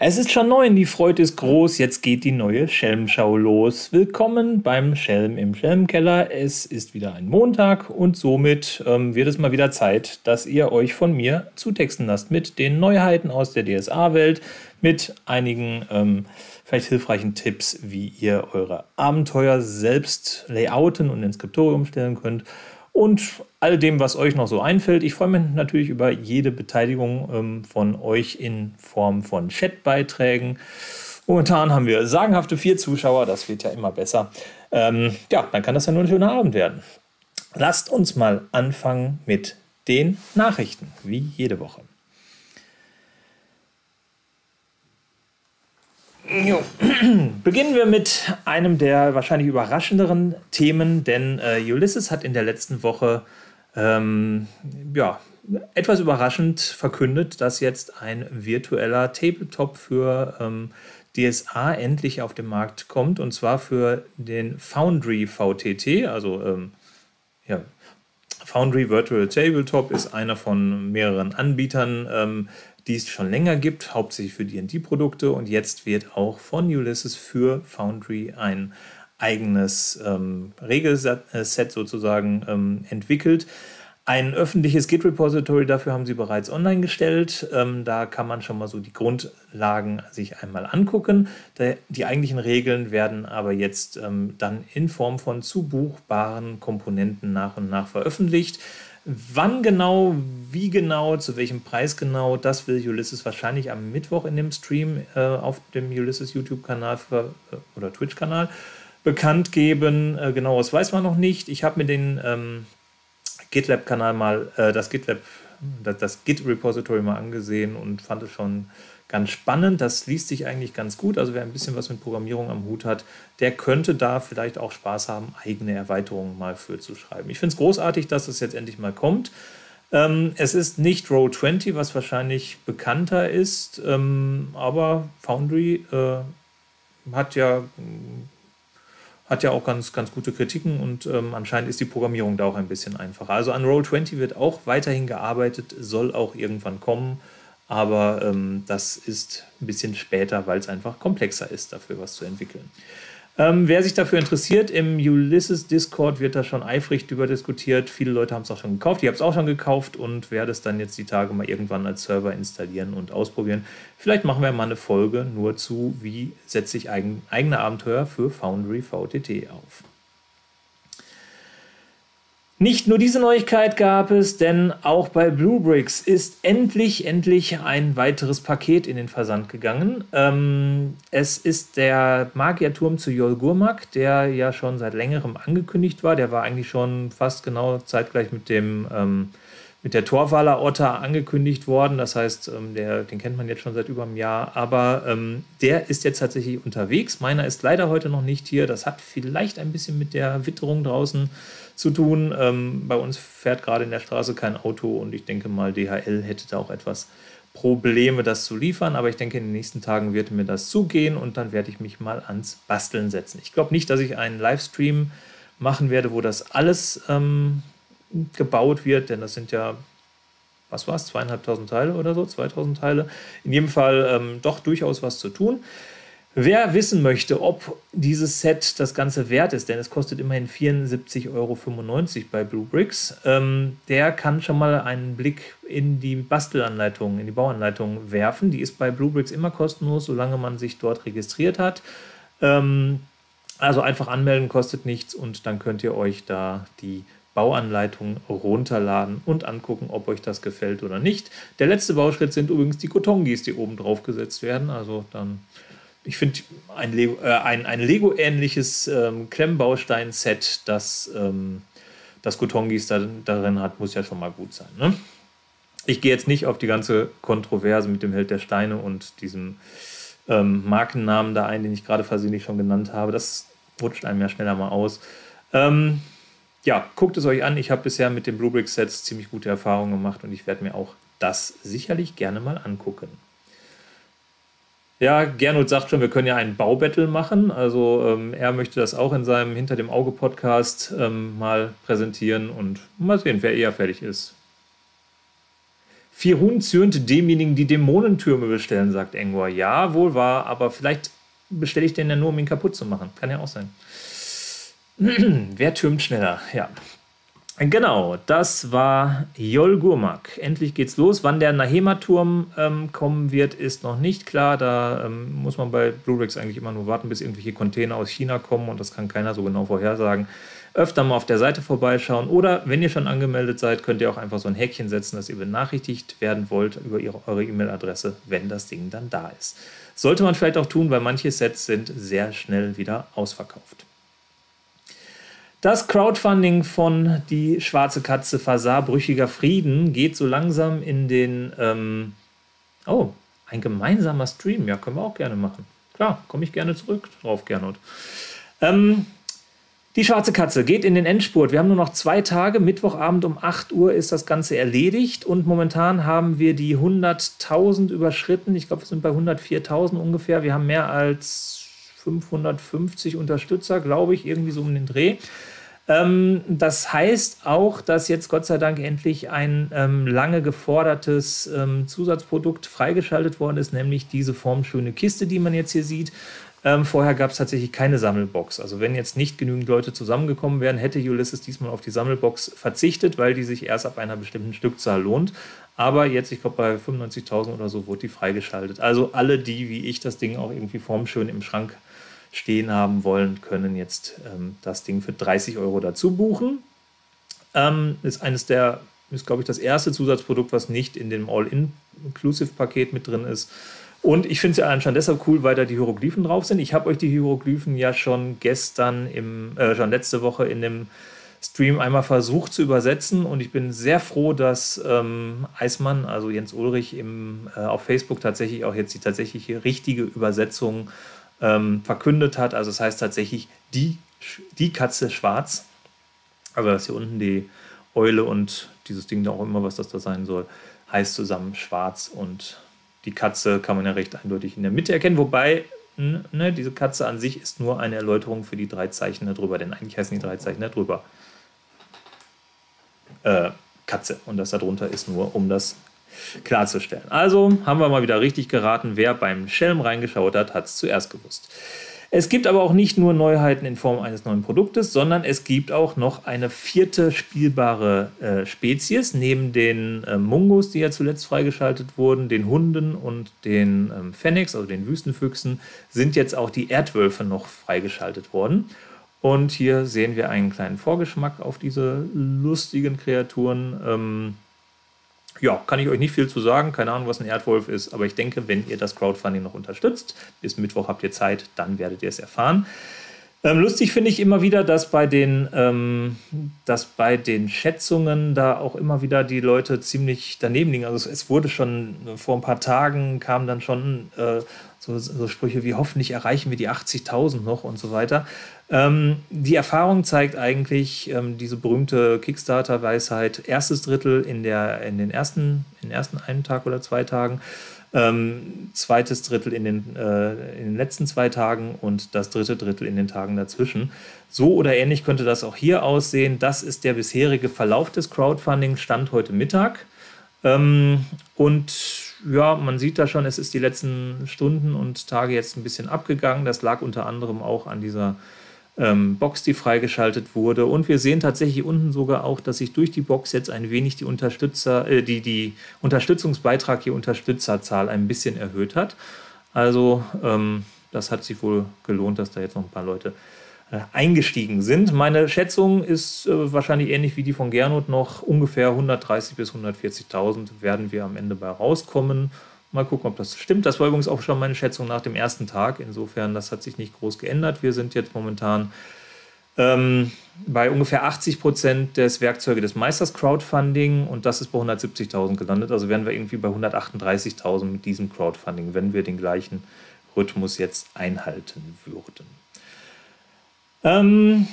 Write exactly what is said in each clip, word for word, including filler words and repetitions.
Es ist schon neun, die Freude ist groß, jetzt geht die neue Schelmschau los. Willkommen beim Schelm im Schelmkeller. Es ist wieder ein Montag und somit ähm, wird es mal wieder Zeit, dass ihr euch von mir zutexten lasst mit den Neuheiten aus der D S A-Welt, mit einigen ähm, vielleicht hilfreichen Tipps, wie ihr eure Abenteuer selbst layouten und ins Skriptorium stellen könnt. Und all dem, was euch noch so einfällt. Ich freue mich natürlich über jede Beteiligung ähm, von euch in Form von Chatbeiträgen. Momentan haben wir sagenhafte vier Zuschauer, das wird ja immer besser. Ähm, ja, dann kann das ja nur ein schöner Abend werden. Lasst uns mal anfangen mit den Nachrichten, wie jede Woche. Jo. Beginnen wir mit einem der wahrscheinlich überraschenderen Themen, denn äh, Ulysses hat in der letzten Woche ähm, ja, etwas überraschend verkündet, dass jetzt ein virtueller Tabletop für ähm, D S A endlich auf den Markt kommt, und zwar für den Foundry V T T, also ähm, ja, Foundry Virtual Tabletop ist einer von mehreren Anbietern, ähm, die es schon länger gibt, hauptsächlich für D und D-Produkte, und jetzt wird auch von Ulysses für Foundry ein eigenes ähm, Regelset sozusagen ähm, entwickelt. Ein öffentliches Git-Repository dafür haben sie bereits online gestellt. Ähm, da kann man schon mal so die Grundlagen sich einmal angucken. Der, die eigentlichen Regeln werden aber jetzt ähm, dann in Form von zu buchbaren Komponenten nach und nach veröffentlicht. Wann genau, wie genau, zu welchem Preis genau, das will Ulysses wahrscheinlich am Mittwoch in dem Stream äh, auf dem Ulysses YouTube-Kanal äh, oder Twitch-Kanal bekannt geben. Äh, genaues weiß man noch nicht. Ich habe mir den ähm, GitLab-Kanal mal, äh, das GitLab, das, das Git-Repository mal angesehen und fand es schon ganz spannend. Das liest sich eigentlich ganz gut. Also wer ein bisschen was mit Programmierung am Hut hat, der könnte da vielleicht auch Spaß haben, eigene Erweiterungen mal für zu schreiben. Ich finde es großartig, dass es jetzt endlich mal kommt. Ähm, es ist nicht Roll zwanzig, was wahrscheinlich bekannter ist, ähm, aber Foundry äh, hat ja hat ja auch ganz, ganz gute Kritiken, und ähm, anscheinend ist die Programmierung da auch ein bisschen einfacher. Also an Roll zwanzig wird auch weiterhin gearbeitet, soll auch irgendwann kommen. Aber ähm, das ist ein bisschen später, weil es einfach komplexer ist, dafür was zu entwickeln. Ähm, wer sich dafür interessiert, im Ulysses Discord wird da schon eifrig drüber diskutiert. Viele Leute haben es auch schon gekauft. Ich habe es auch schon gekauft und werde es dann jetzt die Tage mal irgendwann als Server installieren und ausprobieren. Vielleicht machen wir mal eine Folge nur zu, wie setze ich eigen, eigene Abenteuer für Foundry V T T auf. Nicht nur diese Neuigkeit gab es, denn auch bei Bluebricks ist endlich, endlich ein weiteres Paket in den Versand gegangen. Ähm, es ist der Magierturm zu Yol Gurmak, der ja schon seit längerem angekündigt war. Der war eigentlich schon fast genau zeitgleich mit dem ähm, mit der Torvaler Otter angekündigt worden. Das heißt, ähm, der, den kennt man jetzt schon seit über einem Jahr. Aber ähm, der ist jetzt tatsächlich unterwegs. Meiner ist leider heute noch nicht hier. Das hat vielleicht ein bisschen mit der Witterung draußen zu tun. Ähm, bei uns fährt gerade in der Straße kein Auto, und ich denke mal, D H L hätte da auch etwas Probleme, das zu liefern. Aber ich denke, in den nächsten Tagen wird mir das zugehen, und dann werde ich mich mal ans Basteln setzen. Ich glaube nicht, dass ich einen Livestream machen werde, wo das alles ähm, gebaut wird, denn das sind ja, was war es, zweieinhalbtausend Teile oder so, zweitausend Teile. In jedem Fall ähm, doch durchaus was zu tun. Wer wissen möchte, ob dieses Set das Ganze wert ist, denn es kostet immerhin vierundsiebzig Euro fünfundneunzig bei Bluebricks, ähm, der kann schon mal einen Blick in die Bastelanleitung, in die Bauanleitung werfen. Die ist bei Bluebricks immer kostenlos, solange man sich dort registriert hat. Ähm, also einfach anmelden, kostet nichts, und dann könnt ihr euch da die Bauanleitung runterladen und angucken, ob euch das gefällt oder nicht. Der letzte Bauschritt sind übrigens die Kotongis, die oben drauf gesetzt werden. Also dann... Ich finde ein Lego, äh, ein, ein Lego-ähnliches ähm, Klemmbaustein-Set, das ähm, das Kotongis da, darin hat, muss ja schon mal gut sein. Ne? Ich gehe jetzt nicht auf die ganze Kontroverse mit dem Held der Steine und diesem ähm, Markennamen da ein, den ich gerade versehentlich schon genannt habe. Das rutscht einem ja schneller mal aus. Ähm, ja, guckt es euch an. Ich habe bisher mit den Bluebricks-Sets ziemlich gute Erfahrungen gemacht, und ich werde mir auch das sicherlich gerne mal angucken. Ja, Gernot sagt schon, wir können ja einen Baubattle machen. Also ähm, er möchte das auch in seinem Hinter dem Auge Podcast ähm, mal präsentieren, und mal sehen, wer eher fertig ist. Firun zürnt demjenigen die Dämonentürme bestellen, sagt Engor. Ja, wohl wahr, aber vielleicht bestelle ich den ja nur, um ihn kaputt zu machen. Kann ja auch sein. Wer türmt schneller? Ja. Genau, das war Jol Gurmak. Endlich geht's los. Wann der Nahema-Turm ähm, kommen wird, ist noch nicht klar. Da ähm, muss man bei Blu-rays eigentlich immer nur warten, bis irgendwelche Container aus China kommen und das kann keiner so genau vorhersagen. Öfter mal auf der Seite vorbeischauen oder wenn ihr schon angemeldet seid, könnt ihr auch einfach so ein Häkchen setzen, dass ihr benachrichtigt werden wollt über ihre, eure E-Mail-Adresse, wenn das Ding dann da ist. Sollte man vielleicht auch tun, weil manche Sets sind sehr schnell wieder ausverkauft. Das Crowdfunding von Die Schwarze Katze Fasar Brüchiger Frieden geht so langsam in den... Ähm oh, ein gemeinsamer Stream. Ja, können wir auch gerne machen. Klar, komme ich gerne zurück drauf, Gernot. Ähm, Die Schwarze Katze geht in den Endspurt. Wir haben nur noch zwei Tage. Mittwochabend um acht Uhr ist das Ganze erledigt. Und momentan haben wir die hunderttausend überschritten. Ich glaube, wir sind bei hundertviertausend ungefähr. Wir haben mehr als fünfhundertfünfzig Unterstützer, glaube ich, irgendwie so um den Dreh. Ähm, das heißt auch, dass jetzt Gott sei Dank endlich ein ähm, lange gefordertes ähm, Zusatzprodukt freigeschaltet worden ist, nämlich diese formschöne Kiste, die man jetzt hier sieht. Ähm, vorher gab es tatsächlich keine Sammelbox. Also wenn jetzt nicht genügend Leute zusammengekommen wären, hätte Ulysses diesmal auf die Sammelbox verzichtet, weil die sich erst ab einer bestimmten Stückzahl lohnt. Aber jetzt, ich glaube bei fünfundneunzigtausend oder so, wurde die freigeschaltet. Also alle, die wie ich das Ding auch irgendwie formschön im Schrank stehen haben wollen, können jetzt ähm, das Ding für dreißig Euro dazu buchen. Ähm, ist eines der, ist glaube ich das erste Zusatzprodukt, was nicht in dem All-In-Inclusive-Paket mit drin ist. Und ich finde es ja anscheinend deshalb cool, weil da die Hieroglyphen drauf sind. Ich habe euch die Hieroglyphen ja schon gestern, im, äh, schon letzte Woche in dem Stream einmal versucht zu übersetzen und ich bin sehr froh, dass ähm, Eismann, also Jens Ulrich, im, äh, auf Facebook tatsächlich auch jetzt die tatsächliche richtige Übersetzung ähm, verkündet hat. Also das heißt tatsächlich die, die Katze schwarz. Also das hier unten die Eule und dieses Ding da auch immer, was das da sein soll, heißt zusammen schwarz und die Katze kann man ja recht eindeutig in der Mitte erkennen, wobei ne, diese Katze an sich ist nur eine Erläuterung für die drei Zeichen da drüber, denn eigentlich heißen die drei Zeichen da drüber äh, Katze und das da drunter ist nur, um das klarzustellen. Also haben wir mal wieder richtig geraten, wer beim Schelm reingeschaut hat, hat es zuerst gewusst. Es gibt aber auch nicht nur Neuheiten in Form eines neuen Produktes, sondern es gibt auch noch eine vierte spielbare äh, Spezies, neben den äh, Mungos, die ja zuletzt freigeschaltet wurden, den Hunden und den ähm, Fennecs, also den Wüstenfüchsen, sind jetzt auch die Erdwölfe noch freigeschaltet worden. Und hier sehen wir einen kleinen Vorgeschmack auf diese lustigen Kreaturen. Ähm, Ja, kann ich euch nicht viel zu sagen. Keine Ahnung, was ein Erdwolf ist. Aber ich denke, wenn ihr das Crowdfunding noch unterstützt, bis Mittwoch habt ihr Zeit, dann werdet ihr es erfahren. Ähm, lustig finde ich immer wieder, dass bei, den, ähm, dass bei den Schätzungen da auch immer wieder die Leute ziemlich daneben liegen. Also es, es wurde schon vor ein paar Tagen, kamen dann schon äh, so, so Sprüche wie hoffentlich erreichen wir die achtzigtausend noch und so weiter. Ähm, die Erfahrung zeigt eigentlich ähm, diese berühmte Kickstarter-Weisheit, erstes Drittel in, der, in den ersten, in den ersten einen Tag oder zwei Tagen, ähm, zweites Drittel in den, äh, in den letzten zwei Tagen und das dritte Drittel in den Tagen dazwischen. So oder ähnlich könnte das auch hier aussehen. Das ist der bisherige Verlauf des Crowdfundings, Stand heute Mittag. Ähm, und ja, man sieht da schon, es ist die letzten Stunden und Tage jetzt ein bisschen abgegangen. Das lag unter anderem auch an dieser ähm, Box, die freigeschaltet wurde. Und wir sehen tatsächlich unten sogar auch, dass sich durch die Box jetzt ein wenig die Unterstützer, äh, die, die Unterstützungsbeitrag, die Unterstützerzahl ein bisschen erhöht hat. Also ähm, das hat sich wohl gelohnt, dass da jetzt noch ein paar Leute äh, eingestiegen sind. Meine Schätzung ist äh, wahrscheinlich ähnlich wie die von Gernot, noch ungefähr hundertdreißigtausend bis hundertvierzigtausend werden wir am Ende bei rauskommen. Mal gucken, ob das stimmt. Das war übrigens auch schon meine Schätzung nach dem ersten Tag. Insofern, das hat sich nicht groß geändert. Wir sind jetzt momentan ähm, bei ungefähr achtzig Prozent des Werkzeuge des Meisters Crowdfunding und das ist bei hundertsiebzigtausend gelandet. Also wären wir irgendwie bei hundertachtunddreißigtausend mit diesem Crowdfunding, wenn wir den gleichen Rhythmus jetzt einhalten würden. Ähm,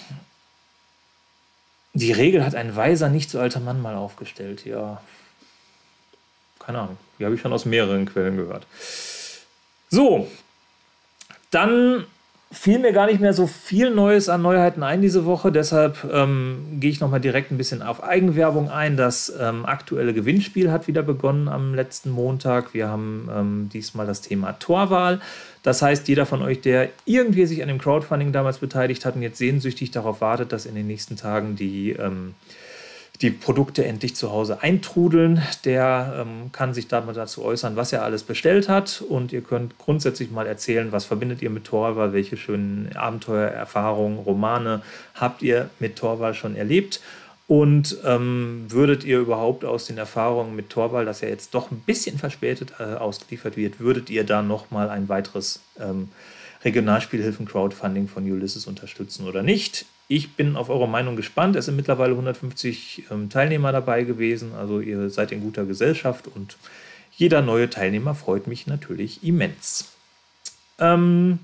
die Regel hat ein weiser, nicht so alter Mann mal aufgestellt. Ja, keine Ahnung. Die habe ich schon aus mehreren Quellen gehört. So, dann fiel mir gar nicht mehr so viel Neues an Neuheiten ein diese Woche. Deshalb ähm, gehe ich nochmal direkt ein bisschen auf Eigenwerbung ein. Das ähm, aktuelle Gewinnspiel hat wieder begonnen am letzten Montag. Wir haben ähm, diesmal das Thema Torwahl. Das heißt, jeder von euch, der irgendwie sich an dem Crowdfunding damals beteiligt hat und jetzt sehnsüchtig darauf wartet, dass in den nächsten Tagen die... Ähm, die Produkte endlich zu Hause eintrudeln. Der ähm, kann sich dann mal dazu äußern, was er alles bestellt hat. Und ihr könnt grundsätzlich mal erzählen, was verbindet ihr mit Torwahl, welche schönen Abenteuer, Erfahrungen, Romane habt ihr mit Torwahl schon erlebt. Und ähm, würdet ihr überhaupt aus den Erfahrungen mit Torwahl, das ja jetzt doch ein bisschen verspätet äh, ausgeliefert wird, würdet ihr da nochmal ein weiteres ähm, Regionalspielhilfen-Crowdfunding von Ulysses unterstützen oder nicht? Ich bin auf eure Meinung gespannt. Es sind mittlerweile hundertfünfzig ähm, Teilnehmer dabei gewesen. Also ihr seid in guter Gesellschaft und jeder neue Teilnehmer freut mich natürlich immens. Ähm,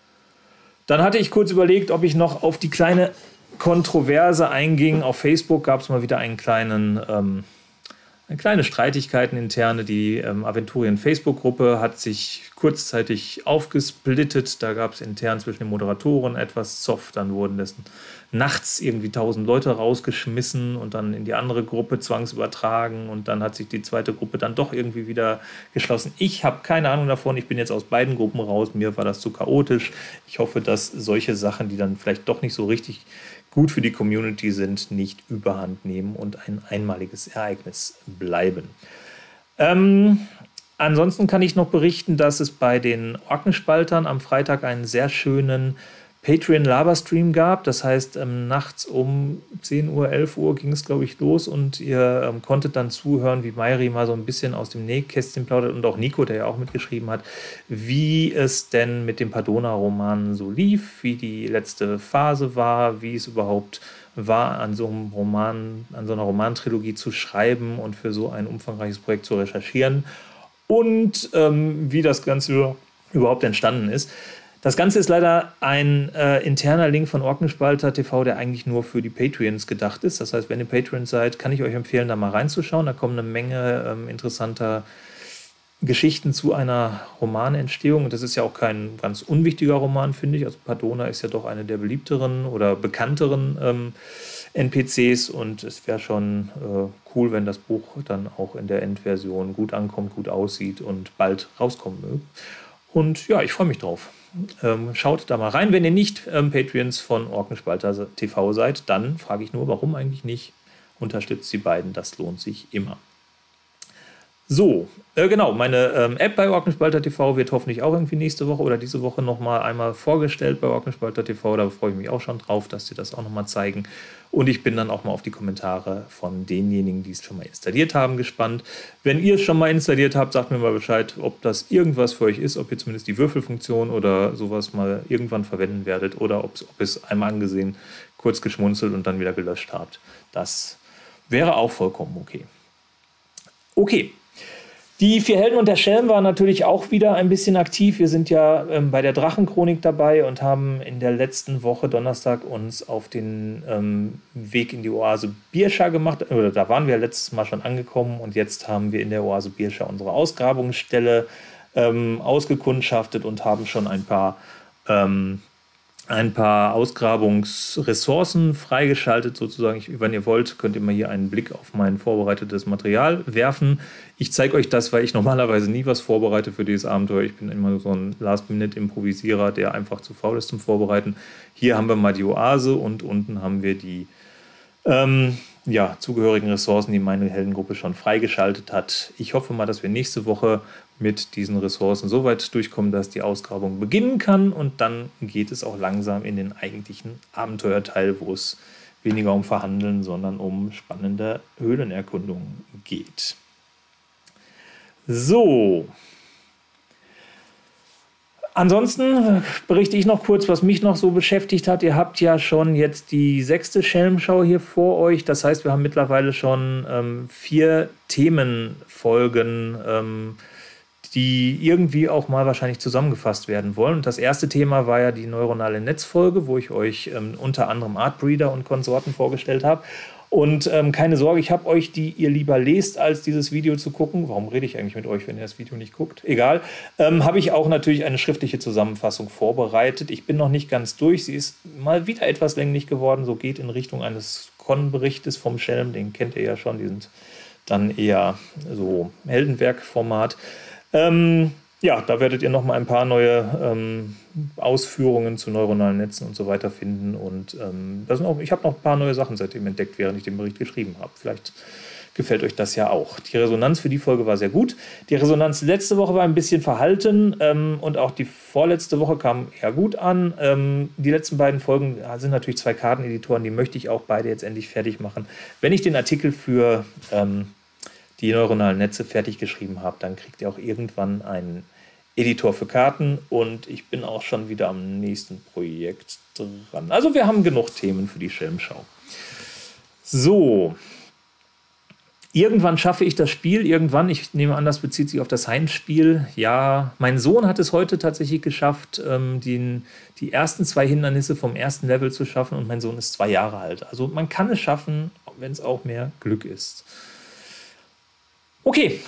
dann hatte ich kurz überlegt, ob ich noch auf die kleine Kontroverse einging. Auf Facebook gab es mal wieder einen kleinen... Ähm, Eine kleine Streitigkeiten interne. Die ähm, Aventurien-Facebook-Gruppe hat sich kurzzeitig aufgesplittet. Da gab es intern zwischen den Moderatoren etwas Zoff. Dann wurden dessen nachts irgendwie tausend Leute rausgeschmissen und dann in die andere Gruppe zwangsübertragen. Und dann hat sich die zweite Gruppe dann doch irgendwie wieder geschlossen. Ich habe keine Ahnung davon. Ich bin jetzt aus beiden Gruppen raus. Mir war das zu chaotisch. Ich hoffe, dass solche Sachen, die dann vielleicht doch nicht so richtig gut für die Community sind, nicht überhand nehmen und ein einmaliges Ereignis bleiben. Ähm, ansonsten kann ich noch berichten, dass es bei den Orkenspaltern am Freitag einen sehr schönen Patreon-Laberstream gab. Das heißt, ähm, nachts um zehn Uhr, elf Uhr ging es, glaube ich, los und ihr ähm, konntet dann zuhören, wie Mayri mal so ein bisschen aus dem Nähkästchen plaudert und auch Nico, der ja auch mitgeschrieben hat, wie es denn mit dem Padona-Roman so lief, wie die letzte Phase war, wie es überhaupt war, an so einem Roman, an so einer Romantrilogie zu schreiben und für so ein umfangreiches Projekt zu recherchieren und ähm, wie das Ganze überhaupt entstanden ist. Das Ganze ist leider ein äh, interner Link von Orkenspalter T V, der eigentlich nur für die Patreons gedacht ist. Das heißt, wenn ihr Patreons seid, kann ich euch empfehlen, da mal reinzuschauen. Da kommen eine Menge ähm, interessanter Geschichten zu einer Romanentstehung. Und das ist ja auch kein ganz unwichtiger Roman, finde ich. Also Padona ist ja doch eine der beliebteren oder bekannteren ähm, N P Cs. Und es wäre schon äh, cool, wenn das Buch dann auch in der Endversion gut ankommt, gut aussieht und bald rauskommen möge. Und ja, ich freue mich drauf. Ähm, schaut da mal rein. Wenn ihr nicht ähm, Patreons von Orkenspalter T V seid, dann frage ich nur, warum eigentlich nicht? Unterstützt die beiden, das lohnt sich immer. So, äh, genau, meine ähm, App bei Orkenspalter T V wird hoffentlich auch irgendwie nächste Woche oder diese Woche nochmal einmal vorgestellt bei Orkenspalter T V. Da freue ich mich auch schon drauf, dass sie das auch nochmal zeigen. Und ich bin dann auch mal auf die Kommentare von denjenigen, die es schon mal installiert haben, gespannt. Wenn ihr es schon mal installiert habt, sagt mir mal Bescheid, ob das irgendwas für euch ist, ob ihr zumindest die Würfelfunktion oder sowas mal irgendwann verwenden werdet oder ob es einmal angesehen, kurz geschmunzelt und dann wieder gelöscht habt. Das wäre auch vollkommen okay. Okay. Die vier Helden und der Schelm waren natürlich auch wieder ein bisschen aktiv. Wir sind ja ähm, bei der Drachenchronik dabei und haben in der letzten Woche Donnerstag uns auf den ähm, Weg in die Oase Birscha gemacht. Oder da waren wir letztes Mal schon angekommen und jetzt haben wir in der Oase Birscha unsere Ausgrabungsstelle ähm, ausgekundschaftet und haben schon ein paar ähm, ein paar Ausgrabungsressourcen freigeschaltet sozusagen. Ich, wenn ihr wollt, könnt ihr mal hier einen Blick auf mein vorbereitetes Material werfen. Ich zeige euch das, weil ich normalerweise nie was vorbereite für dieses Abenteuer. Ich bin immer so ein Last-Minute-Improvisierer, der einfach zu faul ist zum Vorbereiten. Hier haben wir mal die Oase und unten haben wir die ähm, ja, zugehörigen Ressourcen, die meine Heldengruppe schon freigeschaltet hat. Ich hoffe mal, dass wir nächste Woche mit diesen Ressourcen so weit durchkommen, dass die Ausgrabung beginnen kann und dann geht es auch langsam in den eigentlichen Abenteuerteil, wo es weniger um Verhandeln, sondern um spannende Höhlenerkundungen geht. So. Ansonsten berichte ich noch kurz, was mich noch so beschäftigt hat. Ihr habt ja schon jetzt die sechste Schelmschau hier vor euch. Das heißt, wir haben mittlerweile schon ähm, vier Themenfolgen ähm, die irgendwie auch mal wahrscheinlich zusammengefasst werden wollen. Und das erste Thema war ja die neuronale Netzfolge, wo ich euch ähm, unter anderem Artbreeder und Konsorten vorgestellt habe. Und ähm, keine Sorge, ich habe euch, die ihr lieber lest, als dieses Video zu gucken. Warum rede ich eigentlich mit euch, wenn ihr das Video nicht guckt? Egal. Ähm, habe ich auch natürlich eine schriftliche Zusammenfassung vorbereitet. Ich bin noch nicht ganz durch. Sie ist mal wieder etwas länglich geworden. So geht in Richtung eines Con-Berichtes vom Schelm. Den kennt ihr ja schon. Die sind dann eher so Heldenwerk-Format. Ähm, ja, da werdet ihr noch mal ein paar neue ähm, Ausführungen zu neuronalen Netzen und so weiter finden. Und ähm, das sind auch, ich habe noch ein paar neue Sachen seitdem entdeckt, während ich den Bericht geschrieben habe. Vielleicht gefällt euch das ja auch. Die Resonanz für die Folge war sehr gut. Die Resonanz letzte Woche war ein bisschen verhalten ähm, und auch die vorletzte Woche kam eher gut an. Ähm, die letzten beiden Folgen sind natürlich zwei Karteneditoren, die möchte ich auch beide jetzt endlich fertig machen. Wenn ich den Artikel für ähm, die neuronalen Netze fertig geschrieben habe, dann kriegt ihr auch irgendwann einen Editor für Karten und ich bin auch schon wieder am nächsten Projekt dran. Also wir haben genug Themen für die Schelmschau. So, irgendwann schaffe ich das Spiel, irgendwann, ich nehme an, das bezieht sich auf das Heimspiel. Ja, mein Sohn hat es heute tatsächlich geschafft, ähm, den, die ersten zwei Hindernisse vom ersten Level zu schaffen und mein Sohn ist zwei Jahre alt. Also man kann es schaffen, wenn es auch mehr Glück ist. Okay,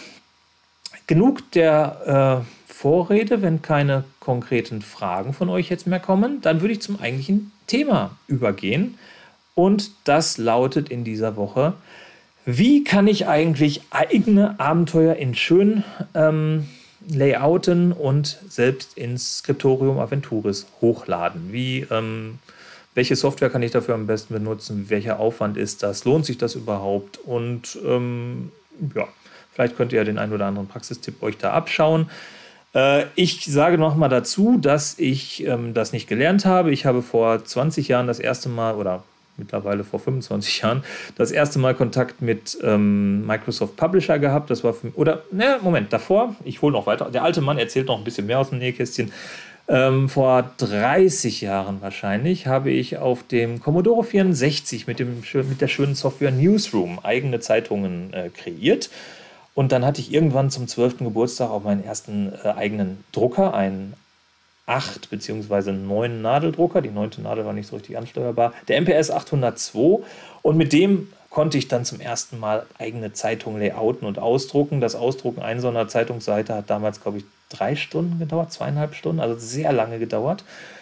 genug der äh, Vorrede, wenn keine konkreten Fragen von euch jetzt mehr kommen, dann würde ich zum eigentlichen Thema übergehen. Und das lautet in dieser Woche: Wie kann ich eigentlich eigene Abenteuer in schön ähm, layouten und selbst ins Scriptorium Aventuris hochladen? Wie, ähm, welche Software kann ich dafür am besten benutzen? Welcher Aufwand ist das? Lohnt sich das überhaupt? Und ähm, ja, vielleicht könnt ihr ja den einen oder anderen Praxistipp euch da abschauen. Äh, ich sage noch mal dazu, dass ich ähm, das nicht gelernt habe. Ich habe vor zwanzig Jahren das erste Mal, oder mittlerweile vor fünfundzwanzig Jahren, das erste Mal Kontakt mit ähm, Microsoft Publisher gehabt. Das war für, oder, ne, Moment, davor, ich hole noch weiter. Der alte Mann erzählt noch ein bisschen mehr aus dem Nähkästchen. Ähm, vor dreißig Jahren wahrscheinlich habe ich auf dem Commodore vierundsechzig mit, dem, mit der schönen Software Newsroom eigene Zeitungen äh, kreiert. Und dann hatte ich irgendwann zum zwölften Geburtstag auch meinen ersten äh, eigenen Drucker, einen acht bzw. neun Nadeldrucker. Die neunte Nadel war nicht so richtig ansteuerbar. Der M P S achthundertzwei. Und mit dem konnte ich dann zum ersten Mal eigene Zeitungen layouten und ausdrucken. Das Ausdrucken einer so einer Zeitungsseite hat damals, glaube ich, drei Stunden gedauert, zweieinhalb Stunden, also sehr lange gedauert.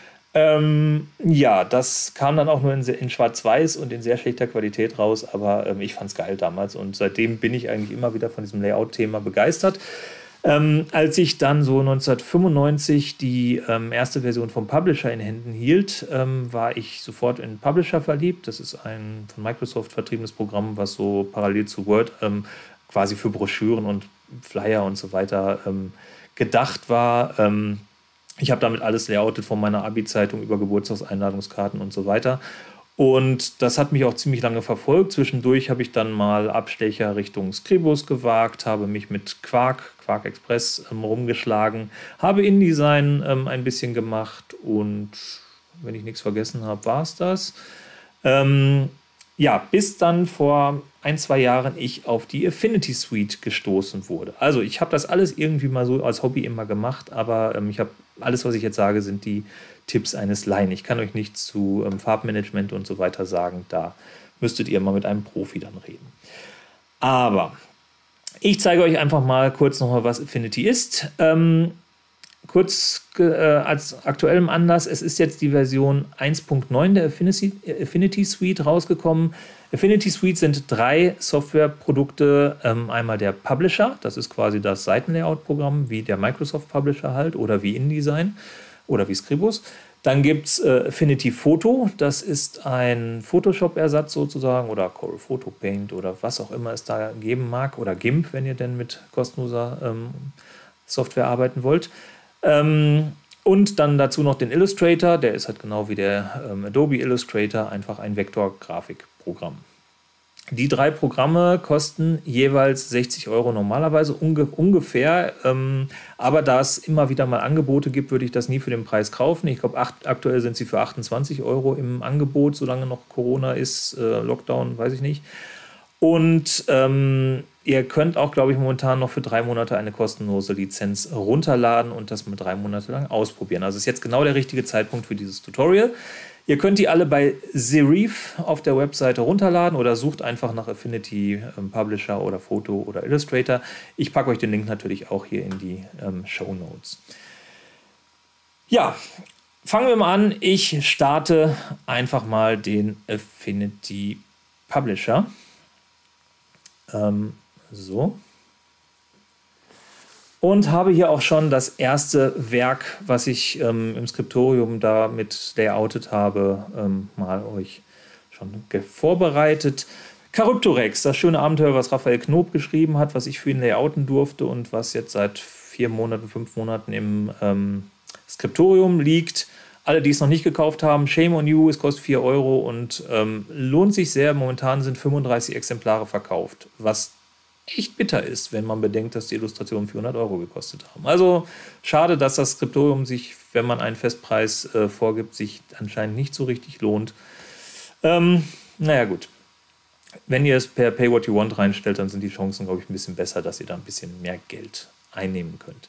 Ähm, ja, das kam dann auch nur in, in Schwarz-Weiß und in sehr schlechter Qualität raus, aber ähm, ich fand es geil damals und seitdem bin ich eigentlich immer wieder von diesem Layout-Thema begeistert. Ähm, als ich dann so neunzehnhundertfünfundneunzig die ähm, erste Version vom Publisher in Händen hielt, ähm, war ich sofort in Publisher verliebt. Das ist ein von Microsoft vertriebenes Programm, was so parallel zu Word ähm, quasi für Broschüren und Flyer und so weiter ähm, gedacht war. Ähm, Ich habe damit alles layoutet, von meiner Abi-Zeitung über Geburtstagseinladungskarten und so weiter. Und das hat mich auch ziemlich lange verfolgt. Zwischendurch habe ich dann mal Abstecher Richtung Scribus gewagt, habe mich mit Quark, Quark Express ähm, rumgeschlagen, habe InDesign ähm, ein bisschen gemacht und wenn ich nichts vergessen habe, war es das. Ähm, ja, bis dann vor ein, zwei Jahren ich auf die Affinity Suite gestoßen wurde. Also ich habe das alles irgendwie mal so als Hobby immer gemacht, aber ähm, ich habe alles, was ich jetzt sage, sind die Tipps eines Laien. Ich kann euch nichts zu ähm, Farbmanagement und so weiter sagen. Da müsstet ihr mal mit einem Profi dann reden. Aber ich zeige euch einfach mal kurz nochmal, was Affinity ist. Ähm, kurz äh, als aktuellem Anlass, es ist jetzt die Version eins Punkt neun der Affinity, Affinity Suite rausgekommen. Affinity Suite sind drei Softwareprodukte. Ähm, einmal der Publisher, das ist quasi das Seitenlayout-Programm, wie der Microsoft Publisher halt oder wie InDesign oder wie Scribus. Dann gibt es äh, Affinity Photo, das ist ein Photoshop-Ersatz sozusagen oder Corel Photo Paint oder was auch immer es da geben mag oder GIMP, wenn ihr denn mit kostenloser ähm, Software arbeiten wollt. Ähm, und dann dazu noch den Illustrator, der ist halt genau wie der ähm, Adobe Illustrator, einfach ein Vektorgrafikprogramm. Die drei Programme kosten jeweils sechzig Euro normalerweise unge ungefähr, ähm, aber da es immer wieder mal Angebote gibt, würde ich das nie für den Preis kaufen. Ich glaube, aktuell sind sie für achtundzwanzig Euro im Angebot, solange noch Corona ist, äh, Lockdown, weiß ich nicht. Und ähm, ihr könnt auch, glaube ich, momentan noch für drei Monate eine kostenlose Lizenz runterladen und das mal drei Monate lang ausprobieren. Also ist jetzt genau der richtige Zeitpunkt für dieses Tutorial. Ihr könnt die alle bei Serif auf der Webseite runterladen oder sucht einfach nach Affinity ähm, Publisher oder Photo oder Illustrator. Ich packe euch den Link natürlich auch hier in die ähm, Show Notes. Ja, fangen wir mal an. Ich starte einfach mal den Affinity Publisher. Ähm, so. Und habe hier auch schon das erste Werk, was ich ähm, im Skriptorium da mit layoutet habe, ähm, mal euch schon vorbereitet. Charybdorex, das schöne Abenteuer, was Raphael Knob geschrieben hat, was ich für ihn layouten durfte und was jetzt seit vier Monaten, fünf Monaten im ähm, Skriptorium liegt. Alle, die es noch nicht gekauft haben, shame on you, es kostet vier Euro und ähm, lohnt sich sehr. Momentan sind fünfunddreißig Exemplare verkauft, was echt bitter ist, wenn man bedenkt, dass die Illustrationen vierhundert Euro gekostet haben. Also schade, dass das Skriptorium sich, wenn man einen Festpreis äh, vorgibt, sich anscheinend nicht so richtig lohnt. Ähm, naja gut, wenn ihr es per Pay What You Want reinstellt, dann sind die Chancen, glaube ich, ein bisschen besser, dass ihr da ein bisschen mehr Geld einnehmen könnt.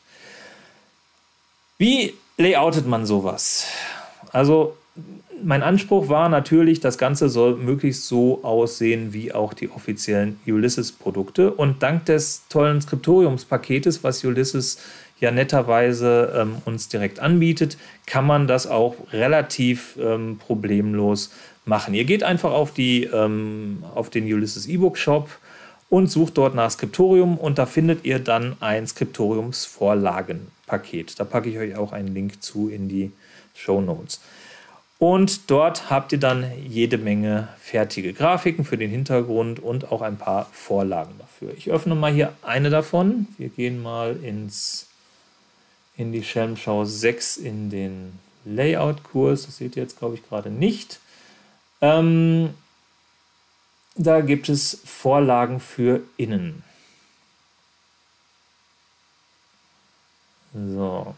Wie layoutet man sowas? Also mein Anspruch war natürlich, das Ganze soll möglichst so aussehen wie auch die offiziellen Ulysses-Produkte. Und dank des tollen Skriptoriumspaketes, was Ulysses ja netterweise ähm, uns direkt anbietet, kann man das auch relativ ähm, problemlos machen. Ihr geht einfach auf, die, ähm, auf den Ulysses E-Book Shop und sucht dort nach Skriptorium und da findet ihr dann ein Skriptoriumsvorlagenpaket. Da packe ich euch auch einen Link zu in die Show Notes. Und dort habt ihr dann jede Menge fertige Grafiken für den Hintergrund und auch ein paar Vorlagen dafür. Ich öffne mal hier eine davon. Wir gehen mal ins, in die Schelmschau sechs in den Layout-Kurs. Das seht ihr jetzt, glaube ich, gerade nicht. Ähm, da gibt es Vorlagen für innen. So.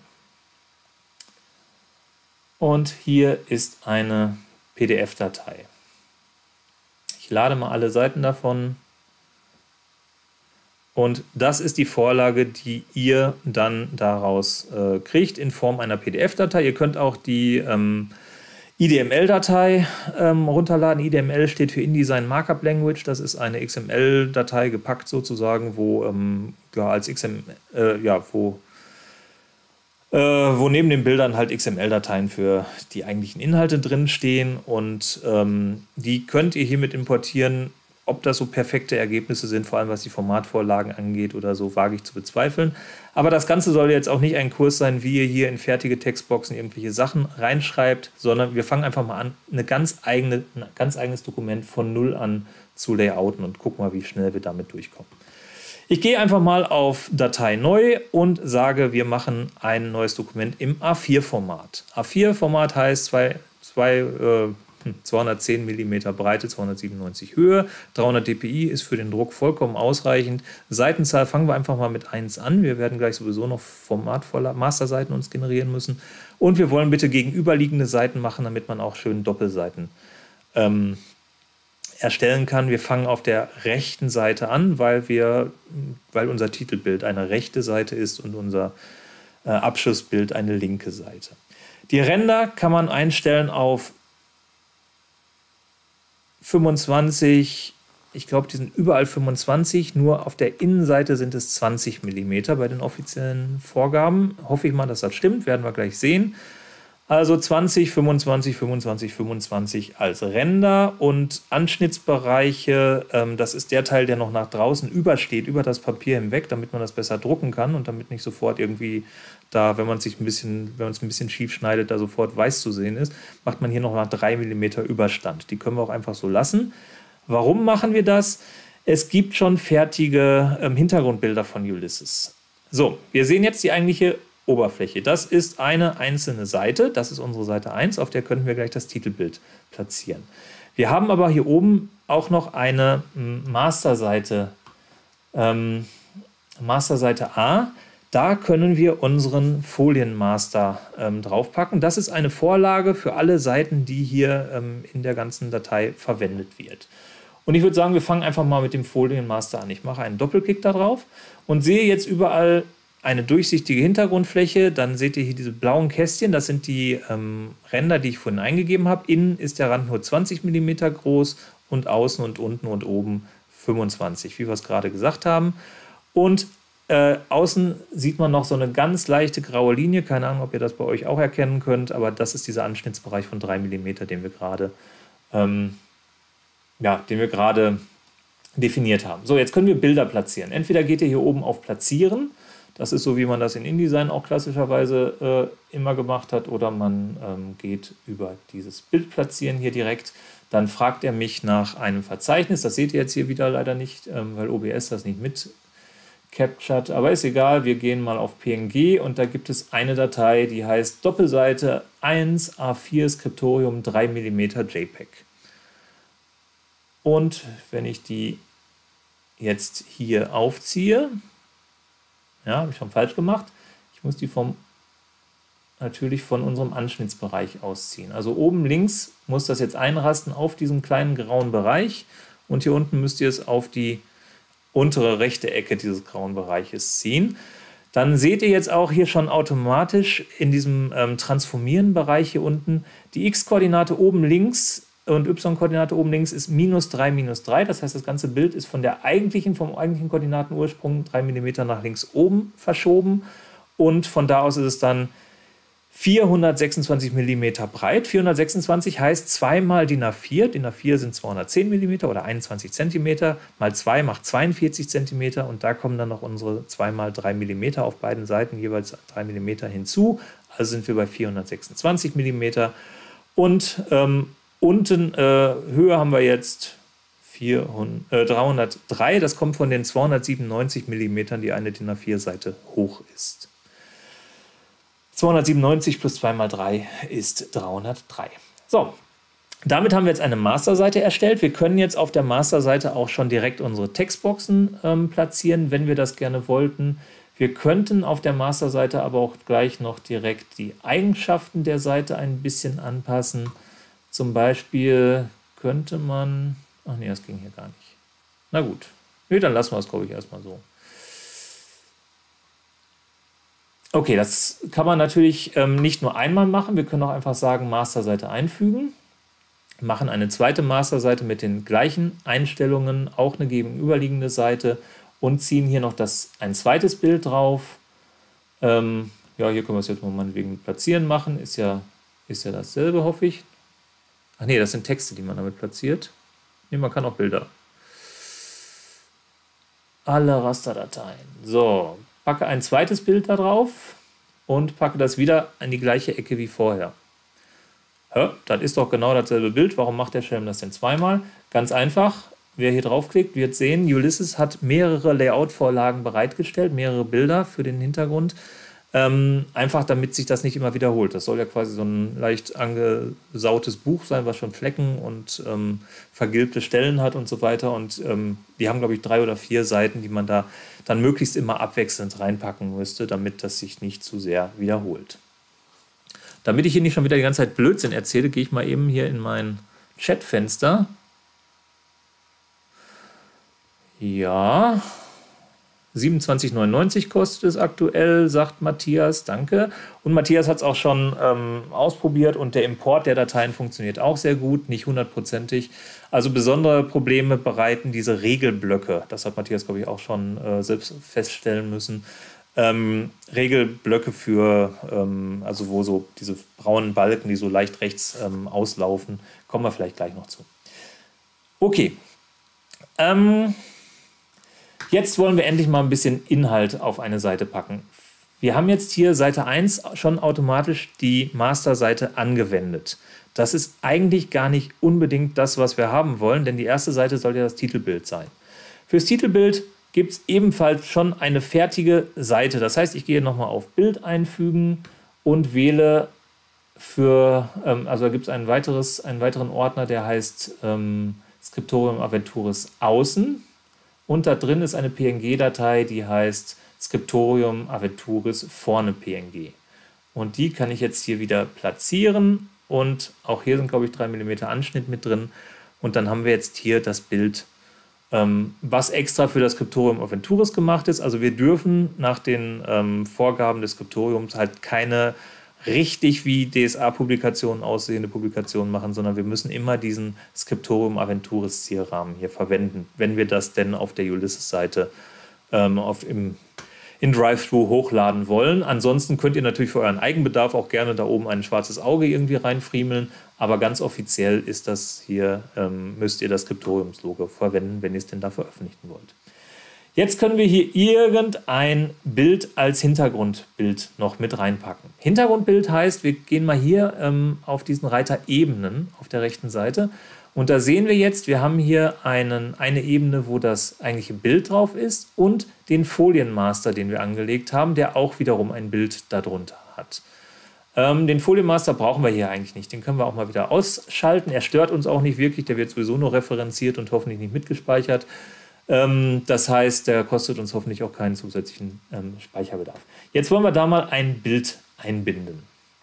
Und hier ist eine P D F-Datei. Ich lade mal alle Seiten davon. Und das ist die Vorlage, die ihr dann daraus äh, kriegt in Form einer P D F-Datei. Ihr könnt auch die ähm, I D M L-Datei ähm, runterladen. I D M L steht für InDesign Markup Language. Das ist eine X M L-Datei gepackt sozusagen, wo ähm, ja, als X M L, äh, ja, wo Äh, wo neben den Bildern halt X M L-Dateien für die eigentlichen Inhalte drin stehen und ähm, die könnt ihr hiermit importieren. Ob das so perfekte Ergebnisse sind, vor allem was die Formatvorlagen angeht oder so, wage ich zu bezweifeln. Aber das Ganze soll jetzt auch nicht ein Kurs sein, wie ihr hier in fertige Textboxen irgendwelche Sachen reinschreibt, sondern wir fangen einfach mal an, eine ganz eigene, ein ganz eigenes Dokument von Null an zu layouten und gucken mal, wie schnell wir damit durchkommen. Ich gehe einfach mal auf Datei neu und sage, wir machen ein neues Dokument im A vier Format. A vier Format heißt zwei, zwei, äh, zweihundertzehn Millimeter Breite, zweihundertsiebenundneunzig Höhe, dreihundert dpi ist für den Druck vollkommen ausreichend. Seitenzahl fangen wir einfach mal mit eins an. Wir werden gleich sowieso noch Formatvorlagen, Masterseiten uns generieren müssen. Und wir wollen bitte gegenüberliegende Seiten machen, damit man auch schön Doppelseiten ähm, erstellen kann. Wir fangen auf der rechten Seite an, weil, wir, weil unser Titelbild eine rechte Seite ist und unser äh, Abschlussbild eine linke Seite. Die Ränder kann man einstellen auf fünfundzwanzig, ich glaube, die sind überall fünfundzwanzig, nur auf der Innenseite sind es zwanzig Millimeter bei den offiziellen Vorgaben. Hoffe ich mal, dass das stimmt, werden wir gleich sehen. Also zwanzig, fünfundzwanzig, fünfundzwanzig, fünfundzwanzig als Ränder und Anschnittsbereiche, ähm, das ist der Teil, der noch nach draußen übersteht, über das Papier hinweg, damit man das besser drucken kann und damit nicht sofort irgendwie da, wenn man sich ein bisschen, wenn man es ein bisschen schief schneidet, da sofort weiß zu sehen ist, macht man hier noch mal drei Millimeter Überstand. Die können wir auch einfach so lassen. Warum machen wir das? Es gibt schon fertige ähm, Hintergrundbilder von Ulysses. So, wir sehen jetzt die eigentliche Oberfläche. Das ist eine einzelne Seite, das ist unsere Seite eins, auf der könnten wir gleich das Titelbild platzieren. Wir haben aber hier oben auch noch eine Masterseite, ähm, Masterseite A. Da können wir unseren Folienmaster ähm, draufpacken. Das ist eine Vorlage für alle Seiten, die hier ähm, in der ganzen Datei verwendet wird. Und ich würde sagen, wir fangen einfach mal mit dem Folienmaster an. Ich mache einen Doppelklick da drauf und sehe jetzt überall eine durchsichtige Hintergrundfläche. Dann seht ihr hier diese blauen Kästchen. Das sind die ähm, Ränder, die ich vorhin eingegeben habe. Innen ist der Rand nur zwanzig Millimeter groß und außen und unten und oben fünfundzwanzig, wie wir es gerade gesagt haben. Und äh, außen sieht man noch so eine ganz leichte graue Linie. Keine Ahnung, ob ihr das bei euch auch erkennen könnt, aber das ist dieser Anschnittsbereich von drei Millimeter, den wir gerade ähm, ja, den wir gerade definiert haben. So, jetzt können wir Bilder platzieren. Entweder geht ihr hier oben auf Platzieren. Das ist so, wie man das in InDesign auch klassischerweise äh, immer gemacht hat. Oder man ähm, geht über dieses Bild platzieren hier direkt. Dann fragt er mich nach einem Verzeichnis. Das seht ihr jetzt hier wieder leider nicht, ähm, weil O B S das nicht mit captured. Aber ist egal, wir gehen mal auf P N G und da gibt es eine Datei, die heißt Doppelseite eins A vier Scriptorium drei Millimeter JPEG. Und wenn ich die jetzt hier aufziehe, ja, habe ich schon falsch gemacht, ich muss die vom, natürlich von unserem Anschnittsbereich ausziehen. Also oben links muss das jetzt einrasten auf diesen kleinen grauen Bereich und hier unten müsst ihr es auf die untere rechte Ecke dieses grauen Bereiches ziehen. Dann seht ihr jetzt auch hier schon automatisch in diesem ähm, Transformieren-Bereich hier unten die X-Koordinate oben links und Y-Koordinate oben links ist minus drei, minus drei. Das heißt, das ganze Bild ist von der eigentlichen, vom eigentlichen Koordinatenursprung drei Millimeter nach links oben verschoben. Und von da aus ist es dann vierhundertsechsundzwanzig Millimeter breit. vierhundertsechsundzwanzig heißt zwei mal D I N A vier. D I N A vier sind zweihundertzehn Millimeter oder einundzwanzig Zentimeter. Mal zwei macht zweiundvierzig Zentimeter. Und da kommen dann noch unsere zwei mal drei Millimeter auf beiden Seiten, jeweils drei Millimeter hinzu. Also sind wir bei vierhundertsechsundzwanzig Millimeter. Und ähm, unten äh, Höhe haben wir jetzt vierhundert, äh, dreihundertdrei. Das kommt von den zweihundertsiebenundneunzig Millimetern, die eine D I N A vier Seite hoch ist. zweihundertsiebenundneunzig plus zwei mal drei ist dreihundertdrei. So, damit haben wir jetzt eine Masterseite erstellt. Wir können jetzt auf der Masterseite auch schon direkt unsere Textboxen ähm, platzieren, wenn wir das gerne wollten. Wir könnten auf der Masterseite aber auch gleich noch direkt die Eigenschaften der Seite ein bisschen anpassen. Zum Beispiel könnte man... Ach nee, das ging hier gar nicht. Na gut. Nee, dann lassen wir es, glaube ich, erstmal so. Okay, das kann man natürlich ähm, nicht nur einmal machen. Wir können auch einfach sagen, Masterseite einfügen. Machen eine zweite Masterseite mit den gleichen Einstellungen, auch eine gegenüberliegende Seite und ziehen hier noch das, ein zweites Bild drauf. Ähm, ja, hier können wir es jetzt mal meinetwegen platzieren machen. Ist ja, ist ja dasselbe, hoffe ich. Ach nee, das sind Texte, die man damit platziert. Nee, man kann auch Bilder. Alle Rasterdateien. So, packe ein zweites Bild da drauf und packe das wieder an die gleiche Ecke wie vorher. Hä? Das ist doch genau dasselbe Bild. Warum macht der Schelm das denn zweimal? Ganz einfach. Wer hier draufklickt, wird sehen, Ulysses hat mehrere Layout-Vorlagen bereitgestellt, mehrere Bilder für den Hintergrund. Ähm, einfach damit sich das nicht immer wiederholt. Das soll ja quasi so ein leicht angesautes Buch sein, was schon Flecken und ähm, vergilbte Stellen hat und so weiter. Und ähm, die haben, glaube ich, drei oder vier Seiten, die man da dann möglichst immer abwechselnd reinpacken müsste, damit das sich nicht zu sehr wiederholt. Damit ich hier nicht schon wieder die ganze Zeit Blödsinn erzähle, gehe ich mal eben hier in mein Chatfenster. Ja... siebenundzwanzig neunundneunzig kostet es aktuell, sagt Matthias, danke. Und Matthias hat es auch schon ähm, ausprobiert und der Import der Dateien funktioniert auch sehr gut, nicht hundertprozentig. Also besondere Probleme bereiten diese Regelblöcke, das hat Matthias, glaube ich, auch schon äh, selbst feststellen müssen. Ähm, Regelblöcke für, ähm, also wo so diese braunen Balken, die so leicht rechts ähm, auslaufen, kommen wir vielleicht gleich noch zu. Okay. Ähm... Jetzt wollen wir endlich mal ein bisschen Inhalt auf eine Seite packen. Wir haben jetzt hier Seite eins schon automatisch die Masterseite angewendet. Das ist eigentlich gar nicht unbedingt das, was wir haben wollen, denn die erste Seite soll ja das Titelbild sein. Fürs Titelbild gibt es ebenfalls schon eine fertige Seite. Das heißt, ich gehe nochmal auf Bild einfügen und wähle für, ähm, also da gibt es ein weiteres, einen weiteren Ordner, der heißt ähm, Scriptorium Aventuris Außen. Und da drin ist eine P N G-Datei, die heißt Scriptorium Aventuris vorne P N G. Und die kann ich jetzt hier wieder platzieren. Und auch hier sind, glaube ich, drei Millimeter Anschnitt mit drin. Und dann haben wir jetzt hier das Bild, ähm, was extra für das Scriptorium Aventuris gemacht ist. Also wir dürfen nach den ähm, Vorgaben des Scriptoriums halt keine richtig wie D S A-Publikationen aussehende Publikationen machen, sondern wir müssen immer diesen Scriptorium Aventuris Zielrahmen hier verwenden, wenn wir das denn auf der Ulysses-Seite ähm, auf im in Drive-Thru hochladen wollen. Ansonsten könnt ihr natürlich für euren Eigenbedarf auch gerne da oben ein schwarzes Auge irgendwie reinfriemeln, aber ganz offiziell ist das hier, ähm, müsst ihr das Scriptoriums-Logo verwenden, wenn ihr es denn da veröffentlichen wollt. Jetzt können wir hier irgendein Bild als Hintergrundbild noch mit reinpacken. Hintergrundbild heißt, wir gehen mal hier ähm, auf diesen Reiter Ebenen auf der rechten Seite. Und da sehen wir jetzt, wir haben hier einen, eine Ebene, wo das eigentliche Bild drauf ist und den Folienmaster, den wir angelegt haben, der auch wiederum ein Bild darunter hat. Ähm, den Folienmaster brauchen wir hier eigentlich nicht. Den können wir auch mal wieder ausschalten. Er stört uns auch nicht wirklich. Der wird sowieso nur referenziert und hoffentlich nicht mitgespeichert. Ähm, das heißt, der kostet uns hoffentlich auch keinen zusätzlichen ähm, Speicherbedarf. Jetzt wollen wir da mal ein Bild einbinden.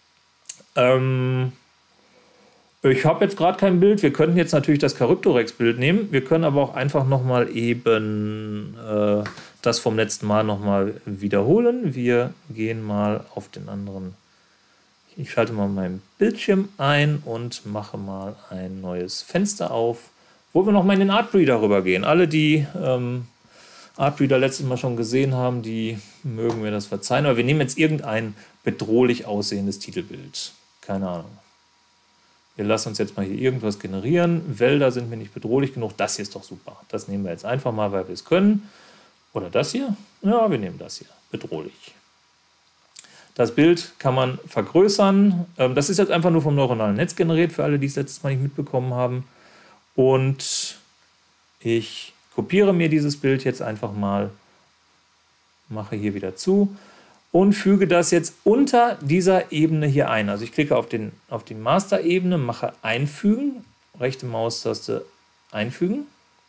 Ähm, ich habe jetzt gerade kein Bild. Wir könnten jetzt natürlich das Charybdorix-Bild nehmen. Wir können aber auch einfach nochmal eben äh, das vom letzten Mal nochmal wiederholen. Wir gehen mal auf den anderen. Ich schalte mal meinen Bildschirm ein und mache mal ein neues Fenster auf, wo wir nochmal in den Artbreeder rübergehen. Alle, die ähm, Artbreeder letztes Mal schon gesehen haben, die mögen mir das verzeihen. Aber wir nehmen jetzt irgendein bedrohlich aussehendes Titelbild. Keine Ahnung. Wir lassen uns jetzt mal hier irgendwas generieren. Wälder sind mir nicht bedrohlich genug. Das hier ist doch super. Das nehmen wir jetzt einfach mal, weil wir es können. Oder das hier? Ja, wir nehmen das hier. Bedrohlich. Das Bild kann man vergrößern. Das ist jetzt einfach nur vom neuronalen Netz generiert, für alle, die es letztes Mal nicht mitbekommen haben. Und ich kopiere mir dieses Bild jetzt einfach mal, mache hier wieder zu und füge das jetzt unter dieser Ebene hier ein. Also ich klicke auf, den, auf die Master-Ebene, mache Einfügen, rechte Maustaste Einfügen.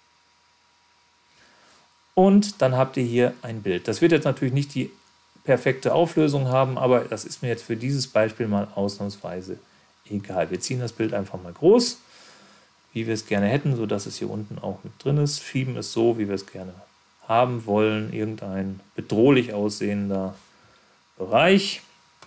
Und dann habt ihr hier ein Bild. Das wird jetzt natürlich nicht die perfekte Auflösung haben, aber das ist mir jetzt für dieses Beispiel mal ausnahmsweise egal. Wir ziehen das Bild einfach mal groß, wie wir es gerne hätten, sodass es hier unten auch mit drin ist. Schieben es so, wie wir es gerne haben wollen. Irgendein bedrohlich aussehender Bereich.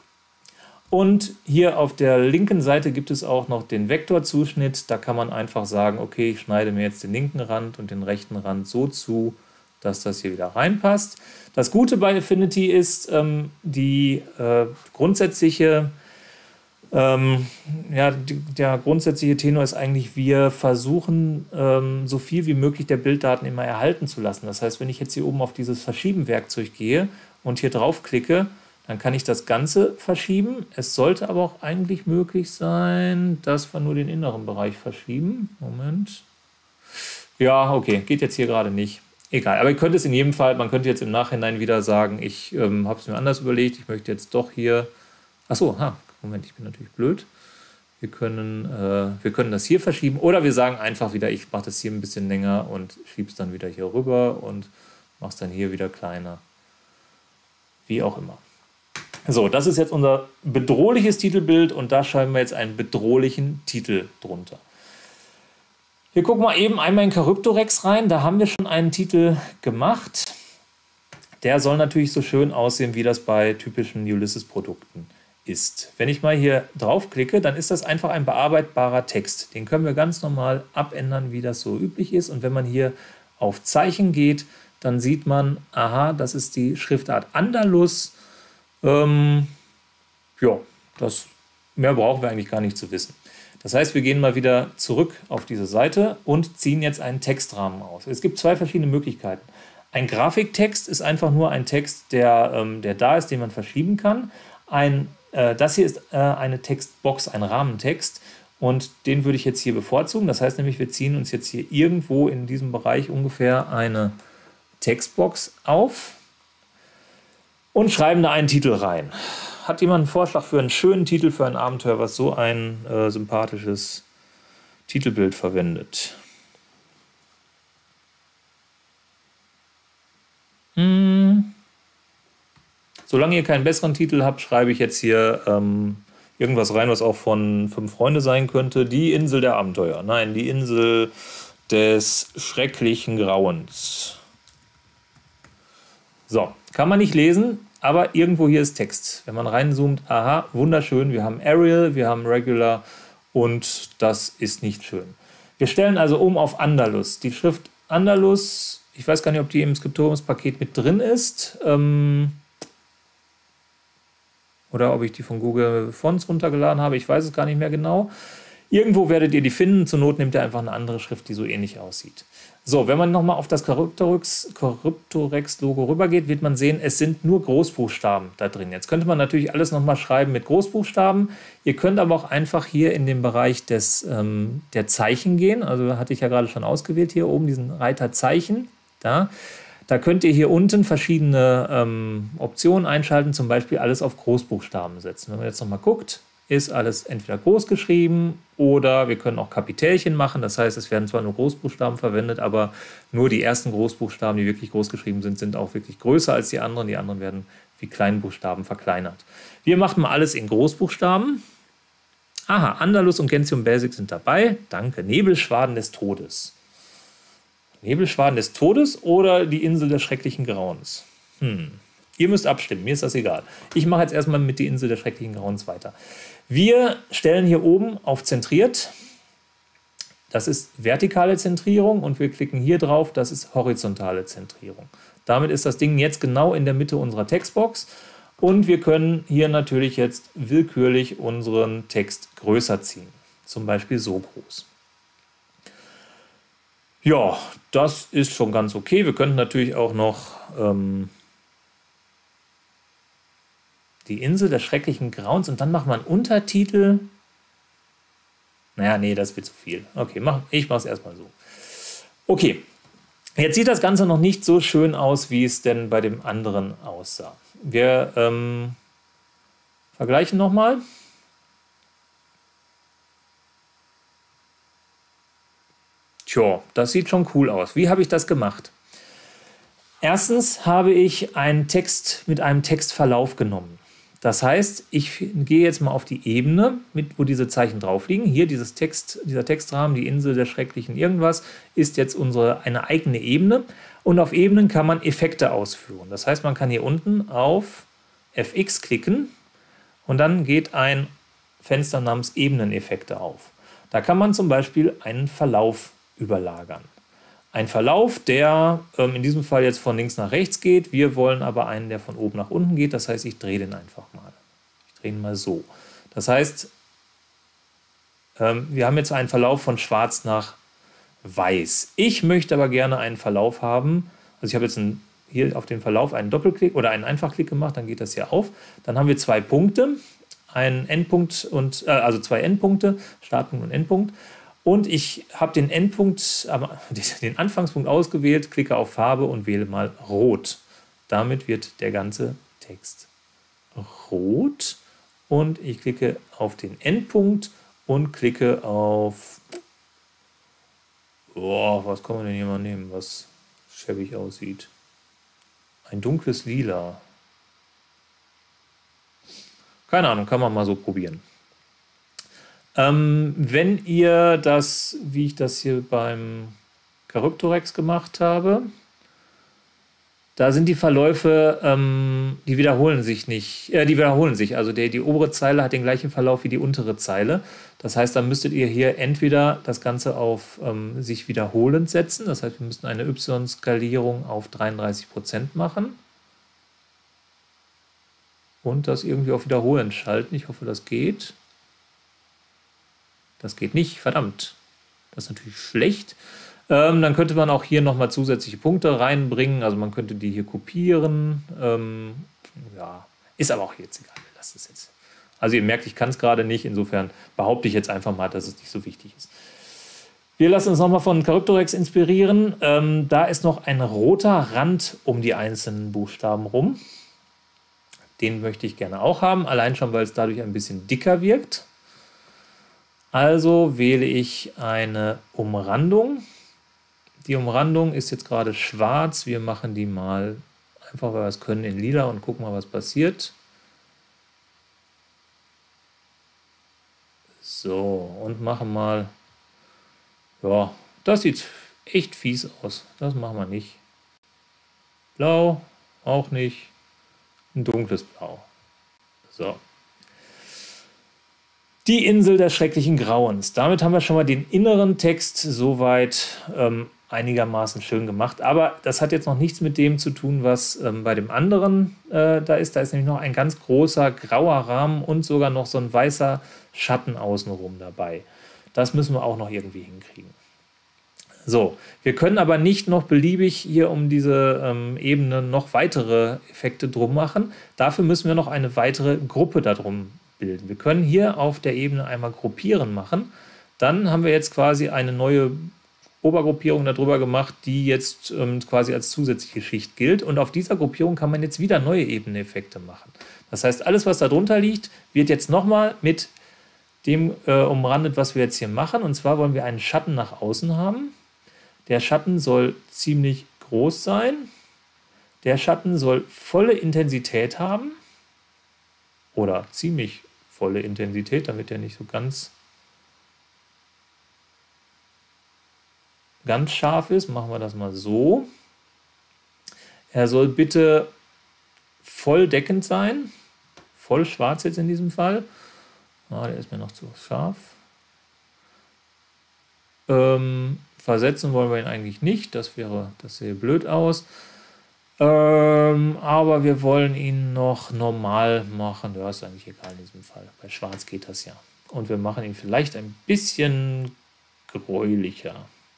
Und hier auf der linken Seite gibt es auch noch den Vektorzuschnitt. Da kann man einfach sagen, okay, ich schneide mir jetzt den linken Rand und den rechten Rand so zu, dass das hier wieder reinpasst. Das Gute bei Affinity ist, ähm, die äh, grundsätzliche Ähm, ja, die, der grundsätzliche Tenor ist eigentlich, wir versuchen, ähm, so viel wie möglich der Bilddaten immer erhalten zu lassen. Das heißt, wenn ich jetzt hier oben auf dieses Verschieben-Werkzeug gehe und hier draufklicke, dann kann ich das Ganze verschieben. Es sollte aber auch eigentlich möglich sein, dass wir nur den inneren Bereich verschieben. Moment. Ja, okay, geht jetzt hier gerade nicht. Egal, aber ihr könnt es in jedem Fall, man könnte jetzt im Nachhinein wieder sagen, ich ähm, habe es mir anders überlegt, ich möchte jetzt doch hier... Achso, ha. Moment, ich bin natürlich blöd. Wir können, äh, wir können das hier verschieben oder wir sagen einfach wieder, ich mache das hier ein bisschen länger und schiebe es dann wieder hier rüber und mache es dann hier wieder kleiner. Wie auch immer. So, das ist jetzt unser bedrohliches Titelbild und da schreiben wir jetzt einen bedrohlichen Titel drunter. Wir gucken mal eben einmal in Charybdorix rein. Da haben wir schon einen Titel gemacht. Der soll natürlich so schön aussehen, wie das bei typischen Ulysses-Produkten ist. Wenn ich mal hier draufklicke, dann ist das einfach ein bearbeitbarer Text. Den können wir ganz normal abändern, wie das so üblich ist. Und wenn man hier auf Zeichen geht, dann sieht man, aha, das ist die Schriftart Andalus. Ähm, ja, das mehr brauchen wir eigentlich gar nicht zu wissen. Das heißt, wir gehen mal wieder zurück auf diese Seite und ziehen jetzt einen Textrahmen aus. Es gibt zwei verschiedene Möglichkeiten. Ein Grafiktext ist einfach nur ein Text, der, ähm, der da ist, den man verschieben kann. Ein Das hier ist äh, eine Textbox, ein Rahmentext und den würde ich jetzt hier bevorzugen. Das heißt nämlich, wir ziehen uns jetzt hier irgendwo in diesem Bereich ungefähr eine Textbox auf und schreiben da einen Titel rein. Hat jemand einen Vorschlag für einen schönen Titel für ein Abenteuer, was so ein äh, sympathisches Titelbild verwendet? Hm. Solange ihr keinen besseren Titel habt, schreibe ich jetzt hier, ähm, irgendwas rein, was auch von Fünf Freunde sein könnte. Die Insel der Abenteuer. Nein, die Insel des schrecklichen Grauens. So, kann man nicht lesen, aber irgendwo hier ist Text. Wenn man reinzoomt, aha, wunderschön. Wir haben Arial, wir haben Regular und das ist nicht schön. Wir stellen also um auf Andalus. Die Schrift Andalus, ich weiß gar nicht, ob die im Skriptoriumspaket mit drin ist. Ähm oder ob ich die von Google Fonts runtergeladen habe. Ich weiß es gar nicht mehr genau. Irgendwo werdet ihr die finden. Zur Not nehmt ihr einfach eine andere Schrift, die so ähnlich aussieht. So, wenn man nochmal auf das Kryptorex-Logo rübergeht, wird man sehen, es sind nur Großbuchstaben da drin. Jetzt könnte man natürlich alles nochmal schreiben mit Großbuchstaben. Ihr könnt aber auch einfach hier in den Bereich des, ähm, der Zeichen gehen. Also hatte ich ja gerade schon ausgewählt, hier oben diesen Reiter Zeichen. Da. Da könnt ihr hier unten verschiedene ähm, Optionen einschalten, zum Beispiel alles auf Großbuchstaben setzen. Wenn man jetzt nochmal guckt, ist alles entweder groß geschrieben oder wir können auch Kapitälchen machen. Das heißt, es werden zwar nur Großbuchstaben verwendet, aber nur die ersten Großbuchstaben, die wirklich groß geschrieben sind, sind auch wirklich größer als die anderen. Die anderen werden wie Kleinbuchstaben verkleinert. Wir machen mal alles in Großbuchstaben. Aha, Andalus und Gentium Basic sind dabei. Danke. Nebelschwaden des Todes. Nebelschwaden des Todes oder die Insel des schrecklichen Grauens? Hm. Ihr müsst abstimmen, mir ist das egal. Ich mache jetzt erstmal mit die Insel des schrecklichen Grauens weiter. Wir stellen hier oben auf zentriert. Das ist vertikale Zentrierung und wir klicken hier drauf, das ist horizontale Zentrierung. Damit ist das Ding jetzt genau in der Mitte unserer Textbox und wir können hier natürlich jetzt willkürlich unseren Text größer ziehen. Zum Beispiel so groß. Ja, das ist schon ganz okay. Wir könnten natürlich auch noch ähm, die Insel des schrecklichen Grauens und dann machen wir einen Untertitel. Naja, nee, das wird zu viel. Okay, mach, ich mache es erstmal so. Okay, jetzt sieht das Ganze noch nicht so schön aus, wie es denn bei dem anderen aussah. Wir ähm, vergleichen nochmal. Tja, das sieht schon cool aus. Wie habe ich das gemacht? Erstens habe ich einen Text mit einem Textverlauf genommen. Das heißt, ich gehe jetzt mal auf die Ebene, mit, wo diese Zeichen drauf liegen. Hier dieses Text, dieser Textrahmen, die Insel der schrecklichen irgendwas, ist jetzt unsere, eine eigene Ebene. Und auf Ebenen kann man Effekte ausführen. Das heißt, man kann hier unten auf F X klicken und dann geht ein Fenster namens Ebeneneffekte auf. Da kann man zum Beispiel einen Verlauf überlagern. Ein Verlauf, der ähm, in diesem Fall jetzt von links nach rechts geht. Wir wollen aber einen, der von oben nach unten geht. Das heißt, ich drehe den einfach mal. Ich drehe ihn mal so. Das heißt, ähm, wir haben jetzt einen Verlauf von schwarz nach weiß. Ich möchte aber gerne einen Verlauf haben. Also ich habe jetzt einen, hier auf den Verlauf einen Doppelklick oder einen Einfachklick gemacht. Dann geht das hier auf. Dann haben wir zwei Punkte. Einen Endpunkt und, äh, also zwei Endpunkte, Startpunkt und Endpunkt. Und ich habe den Endpunkt, den Anfangspunkt ausgewählt, klicke auf Farbe und wähle mal Rot. Damit wird der ganze Text rot. Und ich klicke auf den Endpunkt und klicke auf... Oh, was kann man denn hier mal nehmen, was schäbig aussieht? Ein dunkles Lila. Keine Ahnung, kann man mal so probieren. Ähm, wenn ihr das, wie ich das hier beim Charybdis gemacht habe, da sind die Verläufe, ähm, die wiederholen sich nicht, äh, die wiederholen sich. Also die, die obere Zeile hat den gleichen Verlauf wie die untere Zeile. Das heißt, dann müsstet ihr hier entweder das Ganze auf ähm, sich wiederholend setzen. Das heißt, wir müssen eine Y-Skalierung auf dreiunddreißig Prozent machen. Und das irgendwie auf Wiederholen schalten. Ich hoffe, das geht. Das geht nicht, verdammt. Das ist natürlich schlecht. Ähm, dann könnte man auch hier nochmal zusätzliche Punkte reinbringen. Also man könnte die hier kopieren. Ähm, ja, ist aber auch jetzt egal. Lasst es jetzt. Also ihr merkt, ich kann es gerade nicht. Insofern behaupte ich jetzt einfach mal, dass es nicht so wichtig ist. Wir lassen uns nochmal von Charybdis inspirieren. Ähm, da ist noch ein roter Rand um die einzelnen Buchstaben rum. Den möchte ich gerne auch haben. Allein schon, weil es dadurch ein bisschen dicker wirkt. Also wähle ich eine Umrandung. Die Umrandung ist jetzt gerade schwarz. Wir machen die mal einfach, weil wir es können, in lila und gucken mal, was passiert. So, und machen mal, ja, das sieht echt fies aus. Das machen wir nicht. Blau, auch nicht. Ein dunkles Blau. So. Die Insel des schrecklichen Grauens. Damit haben wir schon mal den inneren Text soweit ähm, einigermaßen schön gemacht. Aber das hat jetzt noch nichts mit dem zu tun, was ähm, bei dem anderen äh, da ist. Da ist nämlich noch ein ganz großer grauer Rahmen und sogar noch so ein weißer Schatten außenrum dabei. Das müssen wir auch noch irgendwie hinkriegen. So, wir können aber nicht noch beliebig hier um diese ähm, Ebene noch weitere Effekte drum machen. Dafür müssen wir noch eine weitere Gruppe darum bilden. Wir können hier auf der Ebene einmal Gruppieren machen. Dann haben wir jetzt quasi eine neue Obergruppierung darüber gemacht, die jetzt ähm, quasi als zusätzliche Schicht gilt. Und auf dieser Gruppierung kann man jetzt wieder neue Ebeneneffekte machen. Das heißt, alles, was da drunter liegt, wird jetzt nochmal mit dem äh, umrandet, was wir jetzt hier machen. Und zwar wollen wir einen Schatten nach außen haben. Der Schatten soll ziemlich groß sein. Der Schatten soll volle Intensität haben. Oder ziemlich volle Intensität, damit er nicht so ganz, ganz scharf ist. Machen wir das mal so. Er soll bitte voll deckend sein. Voll schwarz jetzt in diesem Fall. Ah, der ist mir noch zu scharf. Ähm, versetzen wollen wir ihn eigentlich nicht. Das wäre, das sähe blöd aus. Ähm, aber wir wollen ihn noch normal machen. Ja, ist eigentlich egal in diesem Fall. Bei Schwarz geht das ja. Und wir machen ihn vielleicht ein bisschen gräulicher.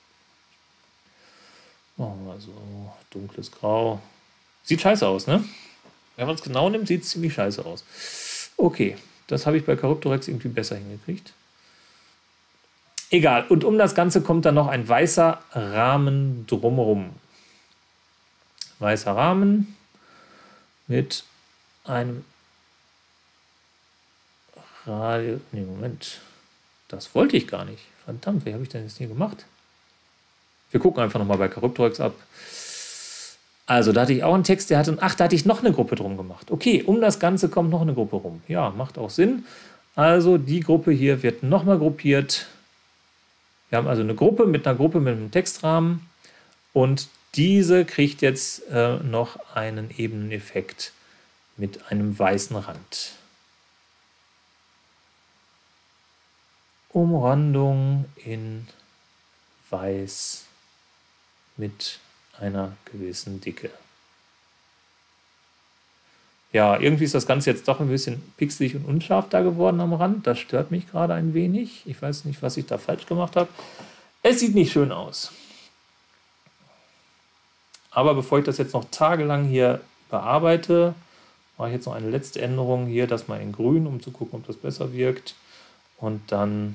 Machen wir so dunkles Grau. Sieht scheiße aus, ne? Wenn man es genau nimmt, sieht es ziemlich scheiße aus. Okay, das habe ich bei Charybdorix irgendwie besser hingekriegt. Egal. Und um das Ganze kommt dann noch ein weißer Rahmen drumherum. Weißer Rahmen mit einem Radio... Nee, Moment. Das wollte ich gar nicht. Verdammt, wie habe ich denn das hier gemacht? Wir gucken einfach nochmal bei Charybdorix ab. Also, da hatte ich auch einen Text, der hatte... Ach, da hatte ich noch eine Gruppe drum gemacht. Okay, um das Ganze kommt noch eine Gruppe rum. Ja, macht auch Sinn. Also, die Gruppe hier wird nochmal gruppiert. Wir haben also eine Gruppe mit einer Gruppe mit einem Textrahmen und diese kriegt jetzt äh, noch einen Ebeneneffekt mit einem weißen Rand. Umrandung in weiß mit einer gewissen Dicke. Ja, irgendwie ist das Ganze jetzt doch ein bisschen pixelig und unscharf da geworden am Rand. Das stört mich gerade ein wenig. Ich weiß nicht, was ich da falsch gemacht habe. Es sieht nicht schön aus. Aber bevor ich das jetzt noch tagelang hier bearbeite, mache ich jetzt noch eine letzte Änderung hier, das mal in grün, um zu gucken, ob das besser wirkt. Und dann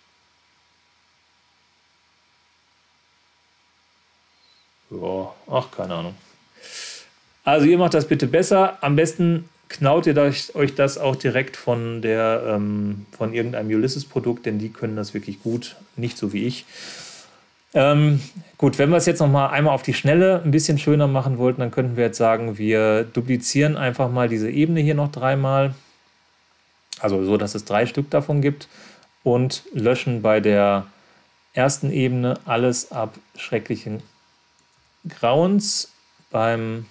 ja, ach, keine Ahnung. Also ihr macht das bitte besser. Am besten knaut ihr euch das auch direkt von, der, ähm, von irgendeinem Ulysses-Produkt, denn die können das wirklich gut, nicht so wie ich. Ähm, gut, wenn wir es jetzt noch mal einmal auf die Schnelle ein bisschen schöner machen wollten, dann könnten wir jetzt sagen, wir duplizieren einfach mal diese Ebene hier noch dreimal. Also so, dass es drei Stück davon gibt. Und löschen bei der ersten Ebene alles ab schrecklichen Grauens. Beim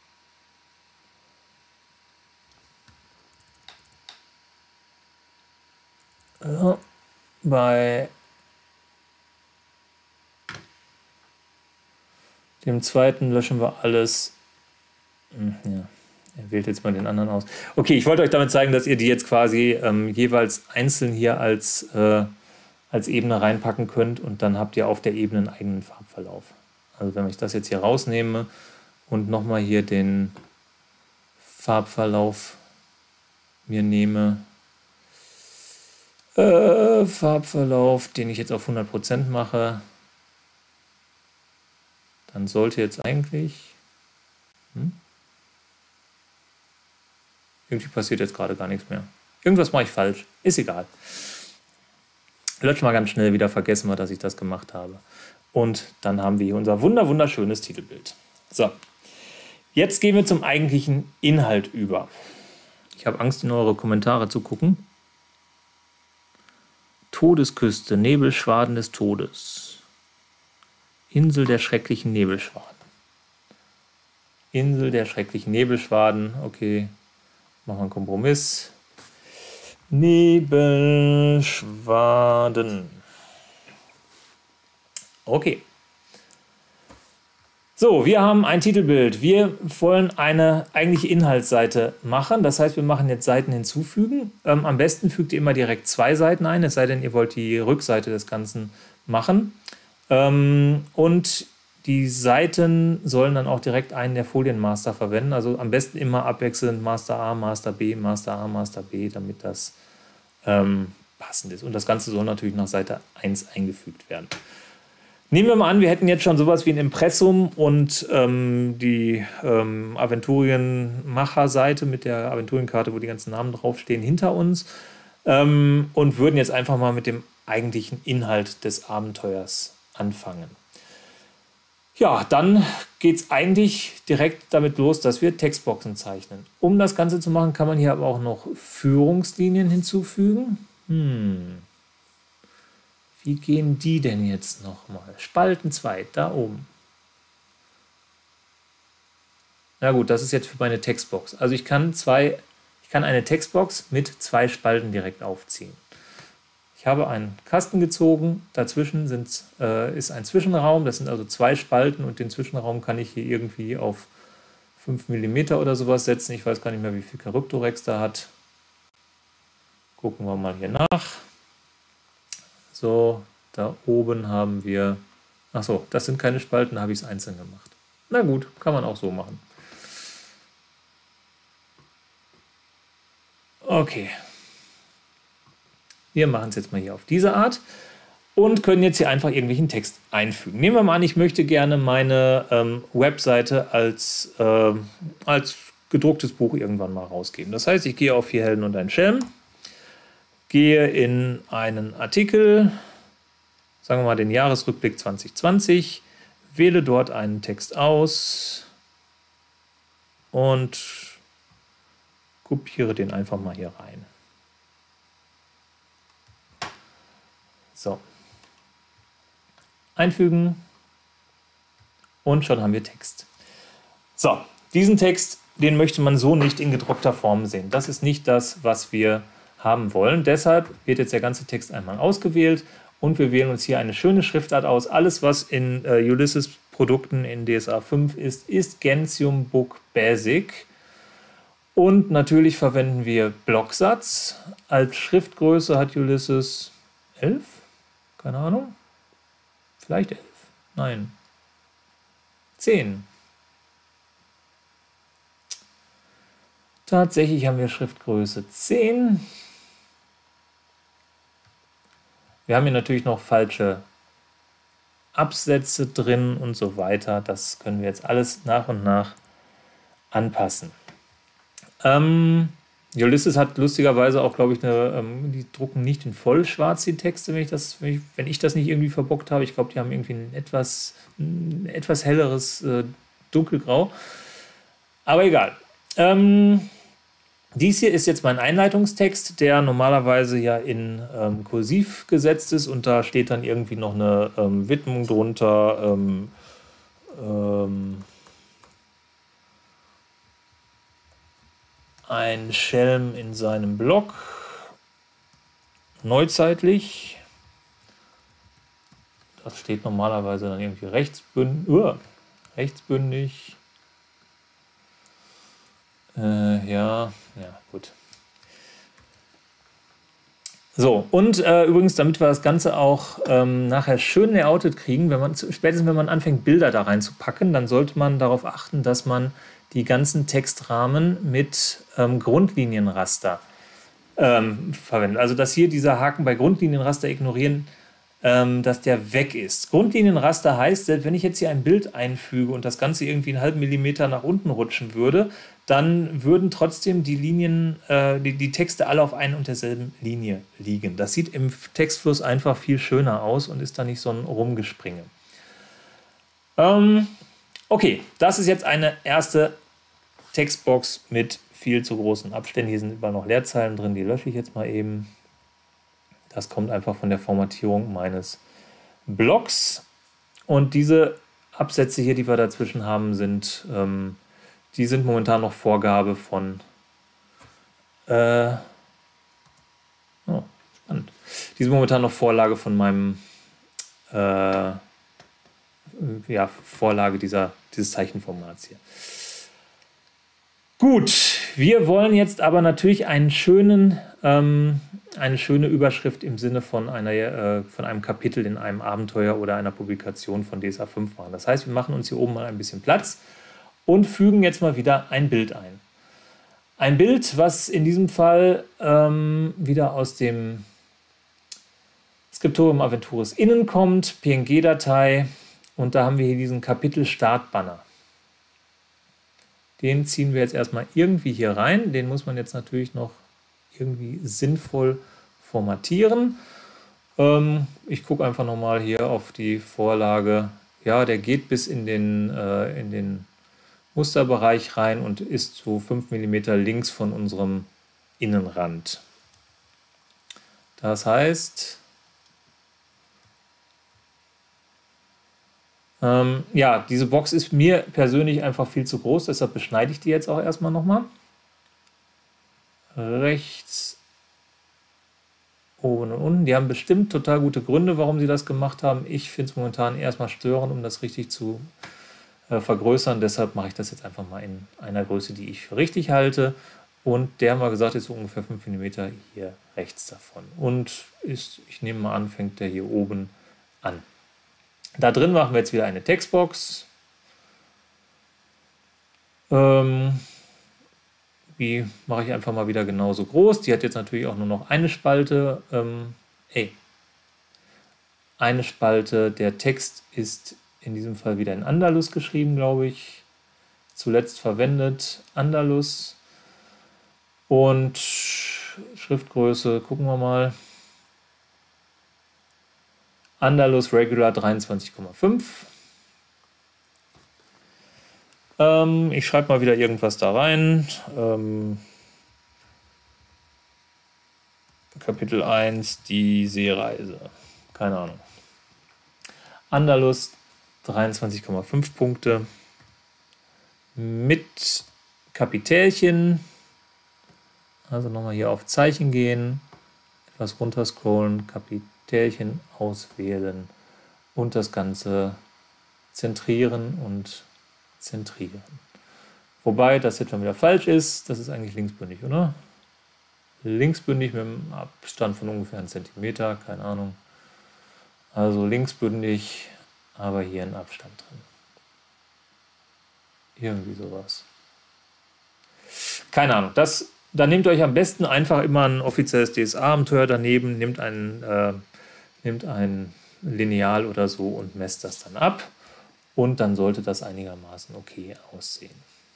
ja, bei dem zweiten löschen wir alles. Ja, er wählt jetzt mal den anderen aus. Okay, ich wollte euch damit zeigen, dass ihr die jetzt quasi ähm, jeweils einzeln hier als, äh, als Ebene reinpacken könnt und dann habt ihr auf der Ebene einen eigenen Farbverlauf. Also wenn ich das jetzt hier rausnehme und nochmal hier den Farbverlauf mir nehme, äh, Farbverlauf, den ich jetzt auf hundert Prozent mache, dann sollte jetzt eigentlich... Hm? Irgendwie passiert jetzt gerade gar nichts mehr. Irgendwas mache ich falsch. Ist egal. Lösch mal ganz schnell wieder, vergessen wir, dass ich das gemacht habe. Und dann haben wir hier unser wunder wunderschönes Titelbild. So, jetzt gehen wir zum eigentlichen Inhalt über. Ich habe Angst, in eure Kommentare zu gucken. Todesküste, Nebelschwaden des Todes. Insel der schrecklichen Nebelschwaden. Insel der schrecklichen Nebelschwaden. Okay, machen wir einen Kompromiss. Nebelschwaden. Okay. So, wir haben ein Titelbild. Wir wollen eine eigentliche Inhaltsseite machen. Das heißt, wir machen jetzt Seiten hinzufügen. Ähm, am besten fügt ihr immer direkt zwei Seiten ein, es sei denn, ihr wollt die Rückseite des Ganzen machen. Ähm, und die Seiten sollen dann auch direkt einen der Folienmaster verwenden. Also am besten immer abwechselnd Master A, Master B, Master A, Master B, damit das ähm, passend ist. Und das Ganze soll natürlich nach Seite eins eingefügt werden. Nehmen wir mal an, wir hätten jetzt schon sowas wie ein Impressum und ähm, die ähm, Aventurien-Macher-Seite mit der Aventurienkarte, wo die ganzen Namen draufstehen, hinter uns ähm, und würden jetzt einfach mal mit dem eigentlichen Inhalt des Abenteuers anfangen. Ja, dann geht es eigentlich direkt damit los, dass wir Textboxen zeichnen. Um das Ganze zu machen, kann man hier aber auch noch Führungslinien hinzufügen. Hm. Wie gehen die denn jetzt nochmal? Spalten zwei, da oben. Na gut, das ist jetzt für meine Textbox. Also ich kann, zwei, ich kann eine Textbox mit zwei Spalten direkt aufziehen. Ich habe einen Kasten gezogen, dazwischen sind, äh, ist ein Zwischenraum, das sind also zwei Spalten und den Zwischenraum kann ich hier irgendwie auf fünf Millimeter oder sowas setzen. Ich weiß gar nicht mehr, wie viel Charybdorex da hat. Gucken wir mal hier nach. So, da oben haben wir, ach so, das sind keine Spalten, da habe ich es einzeln gemacht. Na gut, kann man auch so machen. Okay. Wir machen es jetzt mal hier auf diese Art und können jetzt hier einfach irgendwelchen Text einfügen. Nehmen wir mal an, ich möchte gerne meine ähm, Webseite als, äh, als gedrucktes Buch irgendwann mal rausgeben. Das heißt, ich gehe auf Vier Helden und ein Schelm, gehe in einen Artikel, sagen wir mal den Jahresrückblick zwanzig zwanzig, wähle dort einen Text aus und kopiere den einfach mal hier rein. So. Einfügen und schon haben wir Text. So, diesen Text, den möchte man so nicht in gedruckter Form sehen. Das ist nicht das, was wir haben wollen. Deshalb wird jetzt der ganze Text einmal ausgewählt und wir wählen uns hier eine schöne Schriftart aus. Alles, was in äh, Ulysses Produkten in D S A fünf ist, ist Gentium Book Basic. Und natürlich verwenden wir Blocksatz. Als Schriftgröße hat Ulysses elf? Keine Ahnung. Vielleicht elf. Nein. zehn. Tatsächlich haben wir Schriftgröße zehn. Wir haben hier natürlich noch falsche Absätze drin und so weiter. Das können wir jetzt alles nach und nach anpassen. Ähm, Ulysses hat lustigerweise auch, glaube ich, eine, ähm, die drucken nicht in vollschwarz die Texte, wenn ich das, wenn ich, wenn ich das nicht irgendwie verbockt habe. Ich glaube, die haben irgendwie ein etwas, ein etwas helleres äh, Dunkelgrau. Aber egal. Ähm, Dies hier ist jetzt mein Einleitungstext, der normalerweise ja in ähm, Kursiv gesetzt ist und da steht dann irgendwie noch eine ähm, Widmung drunter. Ähm, ähm, ein Schelm in seinem Blog, neuzeitlich. Das steht normalerweise dann irgendwie rechtsbündig. Uh, rechtsbündig. Äh, ja, ja, gut. So, und äh, übrigens, damit wir das Ganze auch ähm, nachher schön layoutet kriegen, wenn man, spätestens wenn man anfängt, Bilder da reinzupacken, dann sollte man darauf achten, dass man die ganzen Textrahmen mit ähm, Grundlinienraster ähm, verwendet. Also, dass hier dieser Haken bei Grundlinienraster ignorieren, ähm, dass der weg ist. Grundlinienraster heißt, wenn ich jetzt hier ein Bild einfüge und das Ganze irgendwie einen halben Millimeter nach unten rutschen würde, dann würden trotzdem die Linien, äh, die, die Texte alle auf einer und derselben Linie liegen. Das sieht im Textfluss einfach viel schöner aus und ist da nicht so ein Rumgespringe. Ähm, okay, das ist jetzt eine erste Textbox mit viel zu großen Abständen. Hier sind überall noch Leerzeilen drin, die lösche ich jetzt mal eben. Das kommt einfach von der Formatierung meines Blogs. Und diese Absätze hier, die wir dazwischen haben, sind, ähm, die sind momentan noch Vorgabe von, äh, oh, spannend, die sind momentan noch Vorlage von meinem, äh, ja, Vorlage dieser, dieses Zeichenformats hier. Gut, wir wollen jetzt aber natürlich einen schönen, ähm, eine schöne Überschrift im Sinne von, einer, äh, von einem Kapitel in einem Abenteuer oder einer Publikation von D S A fünf machen. Das heißt, wir machen uns hier oben mal ein bisschen Platz und fügen jetzt mal wieder ein Bild ein. Ein Bild, was in diesem Fall ähm, wieder aus dem Scriptorium Aventuris innen kommt, P N G-Datei, und da haben wir hier diesen Kapitel-Start-Banner. Den ziehen wir jetzt erstmal irgendwie hier rein. Den muss man jetzt natürlich noch irgendwie sinnvoll formatieren. Ähm, ich gucke einfach nochmal hier auf die Vorlage. Ja, der geht bis in den, äh, in den Musterbereich rein und ist so fünf Millimeter links von unserem Innenrand. Das heißt, Ähm, ja, diese Box ist mir persönlich einfach viel zu groß, deshalb beschneide ich die jetzt auch erstmal nochmal. Rechts, oben und unten. Die haben bestimmt total gute Gründe, warum sie das gemacht haben. Ich finde es momentan erstmal störend, um das richtig zu äh, vergrößern. Deshalb mache ich das jetzt einfach mal in einer Größe, die ich für richtig halte. Und der haben wir gesagt, ist so ungefähr fünf Millimeter hier rechts davon. Und ist, ich nehme mal an, fängt der hier oben an. Da drin machen wir jetzt wieder eine Textbox. Ähm, die mache ich einfach mal wieder genauso groß. Die hat jetzt natürlich auch nur noch eine Spalte. Ähm, ey, eine Spalte. Der Text ist in diesem Fall wieder in Andalus geschrieben, glaube ich. Zuletzt verwendet Andalus. Und Schriftgröße, gucken wir mal. Andalus Regular dreiundzwanzig Komma fünf. Ähm, ich schreibe mal wieder irgendwas da rein. Ähm, Kapitel eins, die Seereise. Keine Ahnung. Andalus dreiundzwanzig Komma fünf Punkte. Mit Kapitälchen. Also nochmal hier auf Zeichen gehen. Etwas runter scrollen. Kapitälchen auswählen und das Ganze zentrieren und zentrieren. Wobei das jetzt schon wieder falsch ist, das ist eigentlich linksbündig, oder? Linksbündig mit einem Abstand von ungefähr einem Zentimeter, keine Ahnung. Also linksbündig, aber hier ein Abstand drin. Irgendwie sowas. Keine Ahnung, das, dann nehmt euch am besten einfach immer ein offizielles D S A-Abenteuer daneben, nehmt einen äh, Nimmt ein Lineal oder so und messt das dann ab und dann sollte das einigermaßen okay aussehen.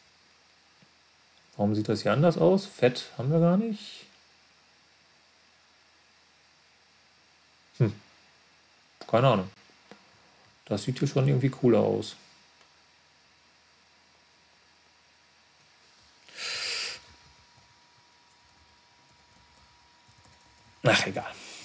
Warum sieht das hier anders aus? Fett haben wir gar nicht. Hm. Keine Ahnung. Das sieht hier schon irgendwie cooler aus. Ach, egal.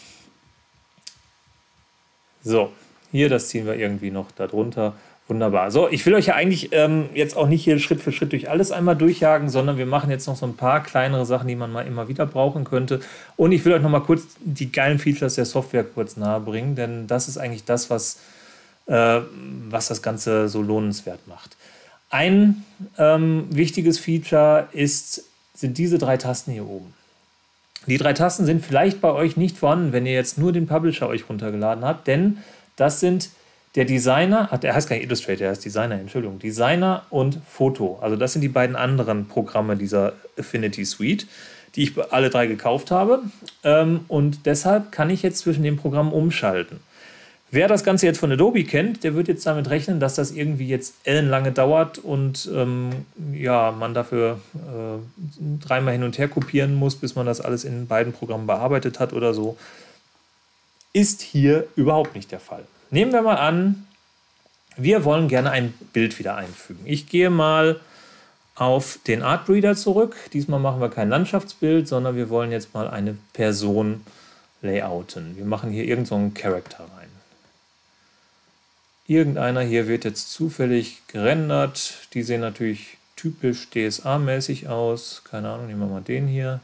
So, hier, das ziehen wir irgendwie noch darunter. Wunderbar. So, ich will euch ja eigentlich ähm, jetzt auch nicht hier Schritt für Schritt durch alles einmal durchjagen, sondern wir machen jetzt noch so ein paar kleinere Sachen, die man mal immer wieder brauchen könnte. Und ich will euch noch mal kurz die geilen Features der Software kurz nahe bringen, denn das ist eigentlich das, was, äh, was das Ganze so lohnenswert macht. Ein ähm, wichtiges Feature ist, sind diese drei Tasten hier oben. Die drei Tasten sind vielleicht bei euch nicht vorhanden, wenn ihr jetzt nur den Publisher euch runtergeladen habt, denn das sind der Designer, der heißt gar nicht Illustrator, der heißt Designer, Entschuldigung, Designer und Foto. Also das sind die beiden anderen Programme dieser Affinity Suite, die ich alle drei gekauft habe. Und deshalb kann ich jetzt zwischen den Programmen umschalten. Wer das Ganze jetzt von Adobe kennt, der wird jetzt damit rechnen, dass das irgendwie jetzt ellenlange dauert und ähm, ja, man dafür äh, dreimal hin und her kopieren muss, bis man das alles in beiden Programmen bearbeitet hat oder so. Ist hier überhaupt nicht der Fall. Nehmen wir mal an, wir wollen gerne ein Bild wieder einfügen. Ich gehe mal auf den Artbreeder zurück. Diesmal machen wir kein Landschaftsbild, sondern wir wollen jetzt mal eine Person layouten. Wir machen hier irgend so einen Charakter rein. Irgendeiner hier wird jetzt zufällig gerendert. Die sehen natürlich typisch D S A-mäßig aus. Keine Ahnung, nehmen wir mal den hier.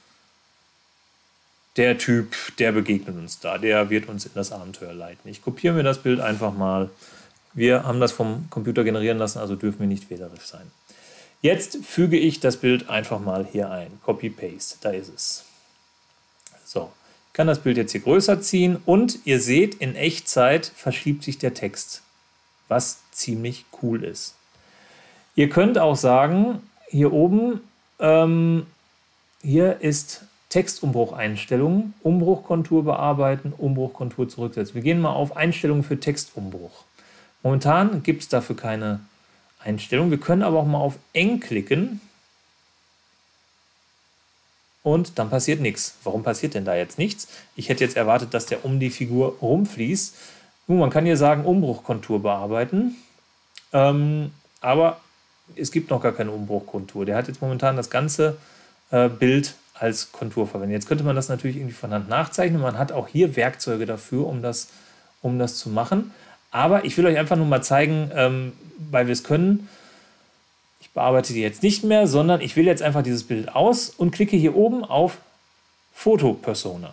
Der Typ, der begegnet uns da. Der wird uns in das Abenteuer leiten. Ich kopiere mir das Bild einfach mal. Wir haben das vom Computer generieren lassen, also dürfen wir nicht wählerisch sein. Jetzt füge ich das Bild einfach mal hier ein. Copy-Paste, da ist es. So, ich kann das Bild jetzt hier größer ziehen und ihr seht, in Echtzeit verschiebt sich der Text, was ziemlich cool ist. Ihr könnt auch sagen, hier oben, ähm, hier ist Textumbrucheinstellungen, Umbruchkontur bearbeiten, Umbruchkontur zurücksetzen. Wir gehen mal auf Einstellungen für Textumbruch. Momentan gibt es dafür keine Einstellung. Wir können aber auch mal auf eng klicken und dann passiert nichts. Warum passiert denn da jetzt nichts? Ich hätte jetzt erwartet, dass der um die Figur rumfließt. Nun, man kann hier sagen Umbruchkontur bearbeiten, ähm, aber es gibt noch gar keine Umbruchkontur. Der hat jetzt momentan das ganze äh, Bild als Kontur verwendet. Jetzt könnte man das natürlich irgendwie von Hand nachzeichnen. Man hat auch hier Werkzeuge dafür, um das, um das zu machen. Aber ich will euch einfach nur mal zeigen, ähm, weil wir es können. Ich bearbeite die jetzt nicht mehr, sondern ich wähle jetzt einfach dieses Bild aus und klicke hier oben auf Foto-Persona.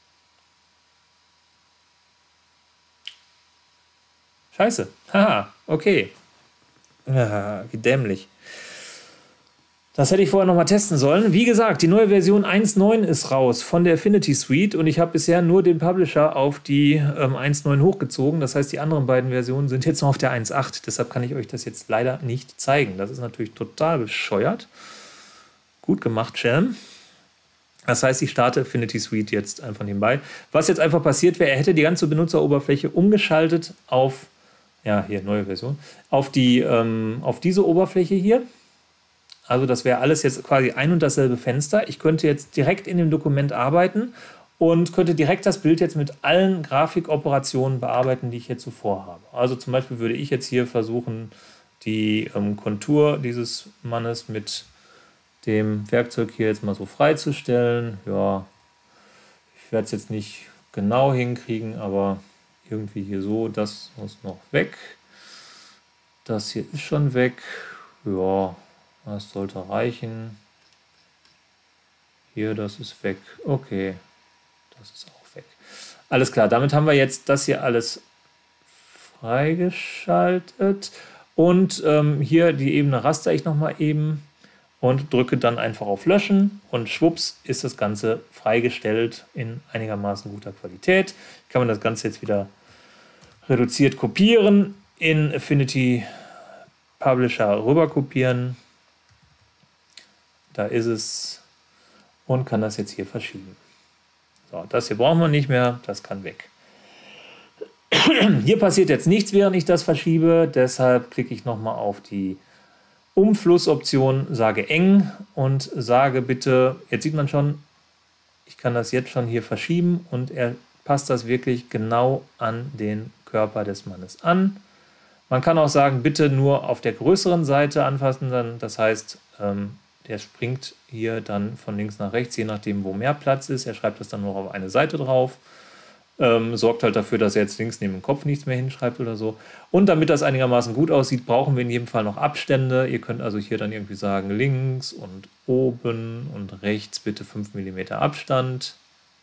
Scheiße. Haha, okay. Ja, wie dämlich. Das hätte ich vorher noch mal testen sollen. Wie gesagt, die neue Version eins Punkt neun ist raus von der Affinity Suite und ich habe bisher nur den Publisher auf die ähm, eins Punkt neun hochgezogen. Das heißt, die anderen beiden Versionen sind jetzt noch auf der eins Punkt acht. Deshalb kann ich euch das jetzt leider nicht zeigen. Das ist natürlich total bescheuert. Gut gemacht, Sham. Das heißt, ich starte Affinity Suite jetzt einfach nebenbei. Was jetzt einfach passiert wäre, er hätte die ganze Benutzeroberfläche umgeschaltet auf, ja, hier, neue Version, auf, die, ähm, auf diese Oberfläche hier. Also das wäre alles jetzt quasi ein und dasselbe Fenster. Ich könnte jetzt direkt in dem Dokument arbeiten und könnte direkt das Bild jetzt mit allen Grafikoperationen bearbeiten, die ich jetzt zuvor habe. Also zum Beispiel würde ich jetzt hier versuchen, die ähm, Kontur dieses Mannes mit dem Werkzeug hier jetzt mal so freizustellen. Ja, ich werde es jetzt nicht genau hinkriegen, aber irgendwie hier so, das muss noch weg. Das hier ist schon weg. Ja, das sollte reichen. Hier, das ist weg. Okay, das ist auch weg. Alles klar, damit haben wir jetzt das hier alles freigeschaltet. Und ähm, hier die Ebene raster ich nochmal eben und drücke dann einfach auf Löschen. Und schwupps ist das Ganze freigestellt in einigermaßen guter Qualität. Kann man das Ganze jetzt wieder reduziert kopieren, in Affinity Publisher rüber kopieren. Da ist es und kann das jetzt hier verschieben. So, das hier brauchen wir nicht mehr, das kann weg. Hier passiert jetzt nichts, während ich das verschiebe, deshalb klicke ich nochmal auf die Umflussoption, sage eng und sage bitte, jetzt sieht man schon, ich kann das jetzt schon hier verschieben und er passt das wirklich genau an den Körper des Mannes an. Man kann auch sagen, bitte nur auf der größeren Seite anfassen, dann, das heißt, ähm, der springt hier dann von links nach rechts, je nachdem, wo mehr Platz ist. Er schreibt das dann nur auf eine Seite drauf. Ähm, sorgt halt dafür, dass er jetzt links neben dem Kopf nichts mehr hinschreibt oder so. Und damit das einigermaßen gut aussieht, brauchen wir in jedem Fall noch Abstände. Ihr könnt also hier dann irgendwie sagen, links und oben und rechts bitte fünf Millimeter Abstand.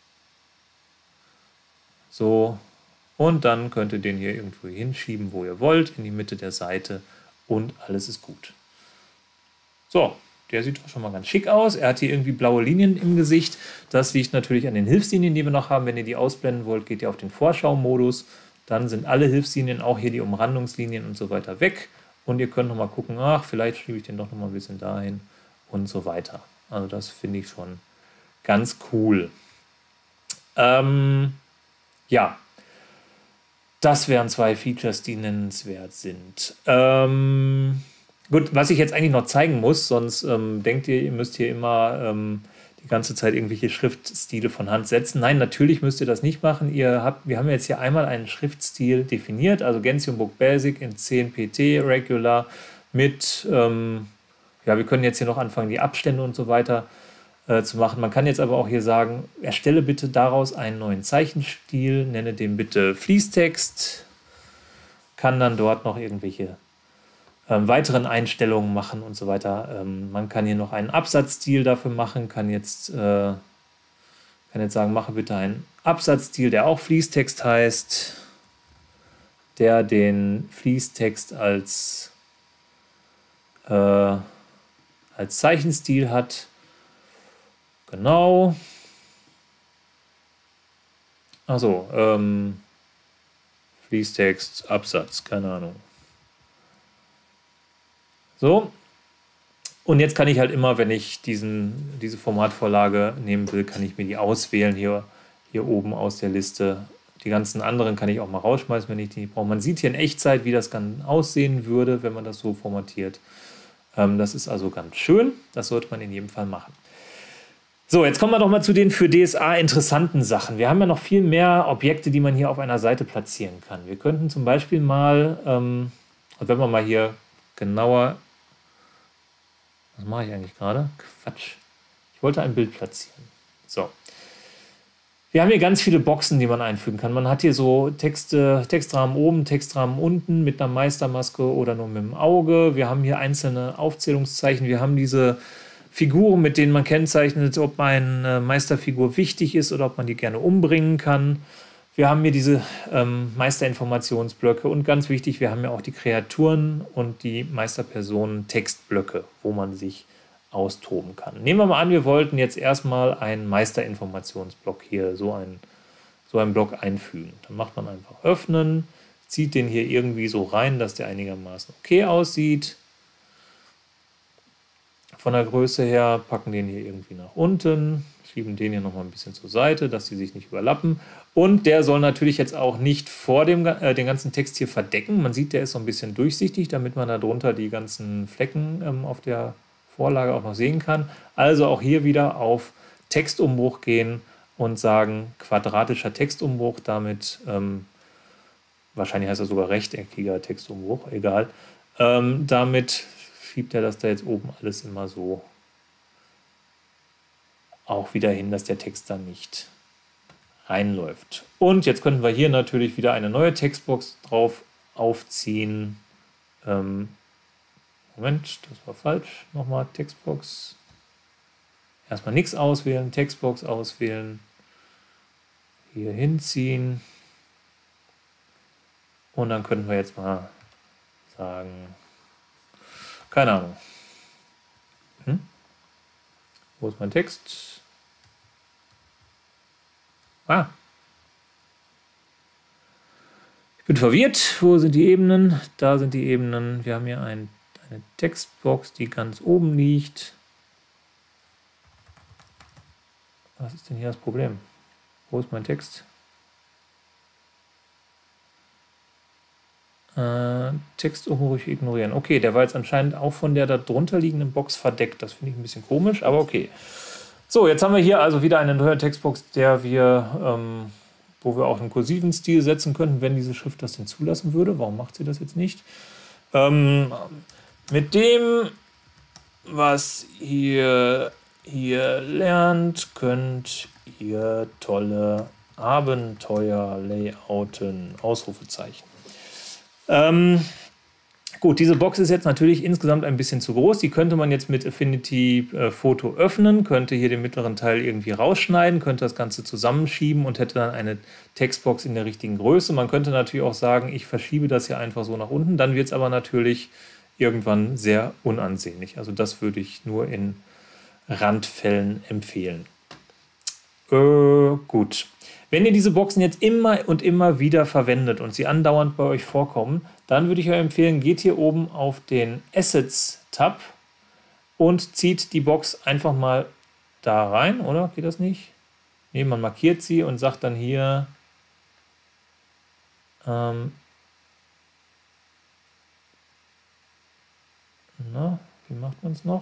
So. Und dann könnt ihr den hier irgendwo hinschieben, wo ihr wollt, in die Mitte der Seite und alles ist gut. So. Der sieht doch schon mal ganz schick aus. Er hat hier irgendwie blaue Linien im Gesicht. Das liegt natürlich an den Hilfslinien, die wir noch haben. Wenn ihr die ausblenden wollt, geht ihr auf den Vorschau-Modus. Dann sind alle Hilfslinien, auch hier die Umrandungslinien und so weiter weg. Und ihr könnt noch mal gucken, ach, vielleicht schiebe ich den doch noch mal ein bisschen dahin und so weiter. Also das finde ich schon ganz cool. Ähm, ja, das wären zwei Features, die nennenswert sind. Ähm... Gut, was ich jetzt eigentlich noch zeigen muss, sonst ähm, denkt ihr, ihr müsst hier immer ähm, die ganze Zeit irgendwelche Schriftstile von Hand setzen. Nein, natürlich müsst ihr das nicht machen. Ihr habt, wir haben jetzt hier einmal einen Schriftstil definiert, also Gentium Book Basic in zehn P T Regular mit, ähm, ja, wir können jetzt hier noch anfangen, die Abstände und so weiter äh, zu machen. Man kann jetzt aber auch hier sagen, erstelle bitte daraus einen neuen Zeichenstil, nenne den bitte Fließtext, kann dann dort noch irgendwelche ähm, weiteren Einstellungen machen und so weiter. Ähm, man kann hier noch einen Absatzstil dafür machen, kann jetzt, äh, kann jetzt sagen, mache bitte einen Absatzstil, der auch Fließtext heißt, der den Fließtext als, äh, als Zeichenstil hat. Genau. Achso, ähm, Fließtext, Absatz, keine Ahnung. So. Und jetzt kann ich halt immer, wenn ich diesen, diese Formatvorlage nehmen will, kann ich mir die auswählen hier, hier oben aus der Liste. Die ganzen anderen kann ich auch mal rausschmeißen, wenn ich die nicht brauche. Man sieht hier in Echtzeit, wie das dann aussehen würde, wenn man das so formatiert. Ähm, das ist also ganz schön. Das sollte man in jedem Fall machen. So, jetzt kommen wir doch mal zu den für D S A interessanten Sachen. Wir haben ja noch viel mehr Objekte, die man hier auf einer Seite platzieren kann. Wir könnten zum Beispiel mal, ähm, und wenn wir mal hier genauer, was mache ich eigentlich gerade? Quatsch. Ich wollte ein Bild platzieren. So. Wir haben hier ganz viele Boxen, die man einfügen kann. Man hat hier so Texte, Textrahmen oben, Textrahmen unten mit einer Meistermaske oder nur mit dem Auge. Wir haben hier einzelne Aufzählungszeichen. Wir haben diese Figuren, mit denen man kennzeichnet, ob eine Meisterfigur wichtig ist oder ob man die gerne umbringen kann. Wir haben hier diese ähm, Meisterinformationsblöcke und ganz wichtig, wir haben ja auch die Kreaturen und die Meisterpersonen-Textblöcke, wo man sich austoben kann. Nehmen wir mal an, wir wollten jetzt erstmal einen Meisterinformationsblock hier, so einen, so einen Block einfügen. Dann macht man einfach öffnen, zieht den hier irgendwie so rein, dass der einigermaßen okay aussieht. Von der Größe her packen den hier irgendwie nach unten, schieben den hier nochmal ein bisschen zur Seite, dass die sich nicht überlappen. Und der soll natürlich jetzt auch nicht vor dem äh, den ganzen Text hier verdecken. Man sieht, der ist so ein bisschen durchsichtig, damit man darunter die ganzen Flecken ähm, auf der Vorlage auch noch sehen kann. Also auch hier wieder auf Textumbruch gehen und sagen quadratischer Textumbruch, damit, ähm, wahrscheinlich heißt er sogar rechteckiger Textumbruch, egal, ähm, damit schiebt er das da jetzt oben alles immer so auch wieder hin, dass der Text dann nicht reinläuft. Und jetzt könnten wir hier natürlich wieder eine neue Textbox drauf aufziehen. Ähm, Moment, das war falsch. Nochmal Textbox. Erstmal nichts auswählen, Textbox auswählen. Hier hinziehen. Und dann könnten wir jetzt mal sagen, keine Ahnung. Hm? Wo ist mein Text? Ah. Ich bin verwirrt. Wo sind die Ebenen? Da sind die Ebenen. Wir haben hier ein eine Textbox, die ganz oben liegt. Was ist denn hier das Problem? Wo ist mein Text? Äh, Textumbruch ignorieren. Okay, der war jetzt anscheinend auch von der darunter liegenden Box verdeckt. Das finde ich ein bisschen komisch, aber okay. So, jetzt haben wir hier also wieder eine neue Textbox, der wir, ähm, wo wir auch einen kursiven Stil setzen könnten, wenn diese Schrift das denn zulassen würde. Warum macht sie das jetzt nicht? Ähm, Mit dem, was ihr hier lernt, könnt ihr tolle Abenteuer layouten. Ausrufezeichen. Ähm, gut, diese Box ist jetzt natürlich insgesamt ein bisschen zu groß. Die könnte man jetzt mit Affinity äh, Photo öffnen, könnte hier den mittleren Teil irgendwie rausschneiden, könnte das Ganze zusammenschieben und hätte dann eine Textbox in der richtigen Größe. Man könnte natürlich auch sagen, ich verschiebe das hier einfach so nach unten. Dann wird es aber natürlich irgendwann sehr unansehnlich. Also das würde ich nur in Randfällen empfehlen. Äh, gut. Wenn ihr diese Boxen jetzt immer und immer wieder verwendet und sie andauernd bei euch vorkommen, dann würde ich euch empfehlen, geht hier oben auf den Assets-Tab und zieht die Box einfach mal da rein, oder? Geht das nicht? Nee, man markiert sie und sagt dann hier ähm, na, wie macht man es noch?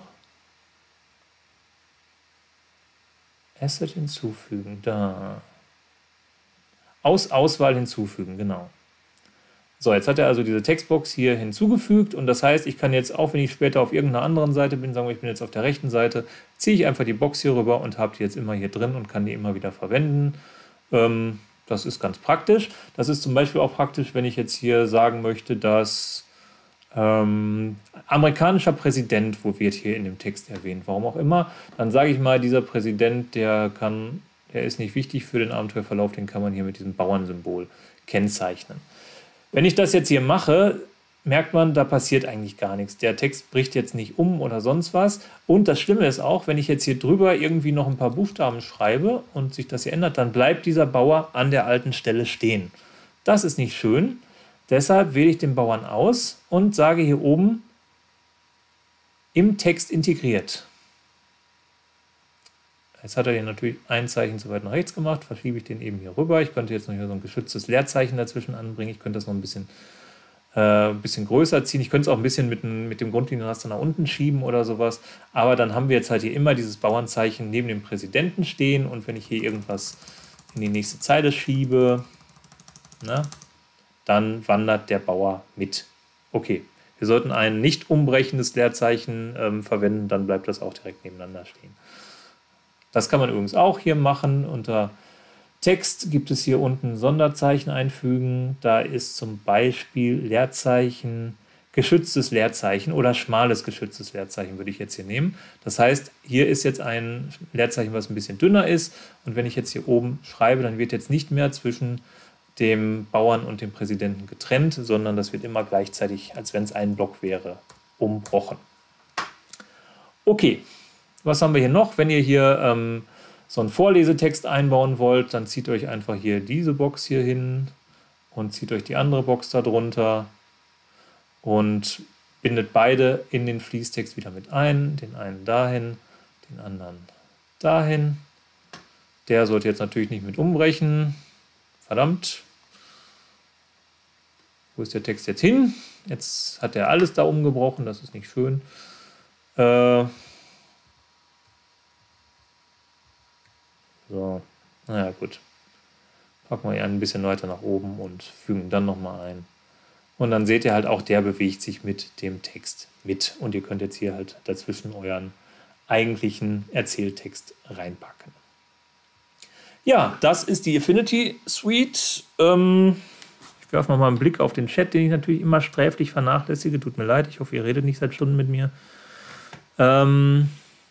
Asset hinzufügen, da. Aus Auswahl hinzufügen, genau. So, jetzt hat er also diese Textbox hier hinzugefügt und das heißt, ich kann jetzt, auch wenn ich später auf irgendeiner anderen Seite bin, sagen wir, ich bin jetzt auf der rechten Seite, ziehe ich einfach die Box hier rüber und habe die jetzt immer hier drin und kann die immer wieder verwenden. Ähm, das ist ganz praktisch. Das ist zum Beispiel auch praktisch, wenn ich jetzt hier sagen möchte, dass ähm, amerikanischer Präsident, wo wird hier in dem Text erwähnt, warum auch immer, dann sage ich mal, dieser Präsident, der kann, der ist nicht wichtig für den Abenteuerverlauf, den kann man hier mit diesem Bauernsymbol kennzeichnen. Wenn ich das jetzt hier mache, merkt man, da passiert eigentlich gar nichts. Der Text bricht jetzt nicht um oder sonst was. Und das Schlimme ist auch, wenn ich jetzt hier drüber irgendwie noch ein paar Buchstaben schreibe und sich das hier ändert, dann bleibt dieser Bauer an der alten Stelle stehen. Das ist nicht schön. Deshalb wähle ich den Bauern aus und sage hier oben im Text integriert. Jetzt hat er hier natürlich ein Zeichen zu weit nach rechts gemacht, verschiebe ich den eben hier rüber. Ich könnte jetzt noch hier so ein geschütztes Leerzeichen dazwischen anbringen. Ich könnte das noch ein bisschen, äh, ein bisschen größer ziehen. Ich könnte es auch ein bisschen mit, mit dem Grundlinienraster nach unten schieben oder sowas. Aber dann haben wir jetzt halt hier immer dieses Bauernzeichen neben dem Präsidenten stehen. Und wenn ich hier irgendwas in die nächste Zeile schiebe, na, dann wandert der Bauer mit. Okay, wir sollten ein nicht umbrechendes Leerzeichen ähm, verwenden, dann bleibt das auch direkt nebeneinander stehen. Das kann man übrigens auch hier machen. Unter Text gibt es hier unten Sonderzeichen einfügen. Da ist zum Beispiel Leerzeichen, geschütztes Leerzeichen oder schmales geschütztes Leerzeichen würde ich jetzt hier nehmen. Das heißt, hier ist jetzt ein Leerzeichen, was ein bisschen dünner ist. Und wenn ich jetzt hier oben schreibe, dann wird jetzt nicht mehr zwischen dem Bauern und dem Präsidenten getrennt, sondern das wird immer gleichzeitig, als wenn es ein Block wäre, umbrochen. Okay. Was haben wir hier noch? Wenn ihr hier ähm, so einen Vorlesetext einbauen wollt, dann zieht euch einfach hier diese Box hier hin und zieht euch die andere Box da drunter und bindet beide in den Fließtext wieder mit ein. Den einen dahin, den anderen dahin. Der sollte jetzt natürlich nicht mit umbrechen. Verdammt. Wo ist der Text jetzt hin? Jetzt hat er alles da umgebrochen, das ist nicht schön. Äh, So, naja gut. Packen wir hier ein bisschen weiter nach oben und fügen ihn dann nochmal ein. Und dann seht ihr halt auch, der bewegt sich mit dem Text mit. Und ihr könnt jetzt hier halt dazwischen euren eigentlichen Erzähltext reinpacken. Ja, das ist die Affinity Suite. Ähm, ich werfe nochmal einen Blick auf den Chat, den ich natürlich immer sträflich vernachlässige. Tut mir leid, ich hoffe, ihr redet nicht seit Stunden mit mir. Ähm...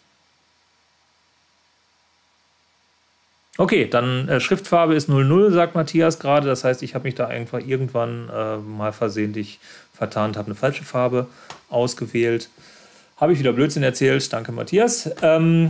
Okay, dann äh, Schriftfarbe ist null null, sagt Matthias gerade. Das heißt, ich habe mich da einfach irgendwann äh, mal versehentlich vertan, habe eine falsche Farbe ausgewählt. Habe ich wieder Blödsinn erzählt. Danke, Matthias. Ähm,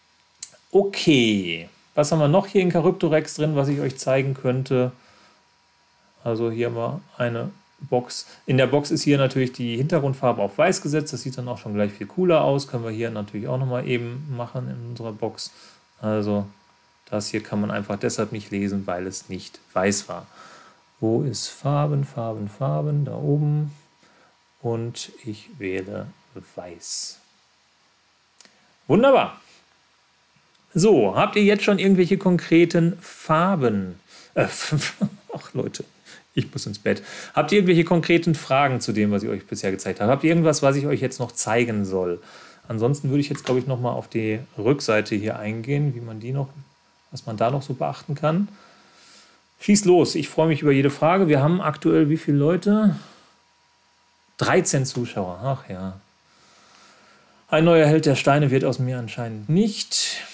okay, was haben wir noch hier in Charybdorex drin, was ich euch zeigen könnte? Also hier haben wir eine Box. In der Box ist hier natürlich die Hintergrundfarbe auf weiß gesetzt. Das sieht dann auch schon gleich viel cooler aus. Können wir hier natürlich auch nochmal eben machen in unserer Box. Also das hier kann man einfach deshalb nicht lesen, weil es nicht weiß war. Wo ist Farben, Farben, Farben? Da oben. Und ich wähle weiß. Wunderbar. So, habt ihr jetzt schon irgendwelche konkreten Farben? Äh, ach Leute, ich muss ins Bett. Habt ihr irgendwelche konkreten Fragen zu dem, was ich euch bisher gezeigt habe? Habt ihr irgendwas, was ich euch jetzt noch zeigen soll? Ansonsten würde ich jetzt, glaube ich, noch mal auf die Rückseite hier eingehen, wie man die noch, was man da noch so beachten kann. Schieß los, ich freue mich über jede Frage. Wir haben aktuell wie viele Leute? dreizehn Zuschauer, ach ja. Ein neuer Held der Steine wird aus mir anscheinend nicht.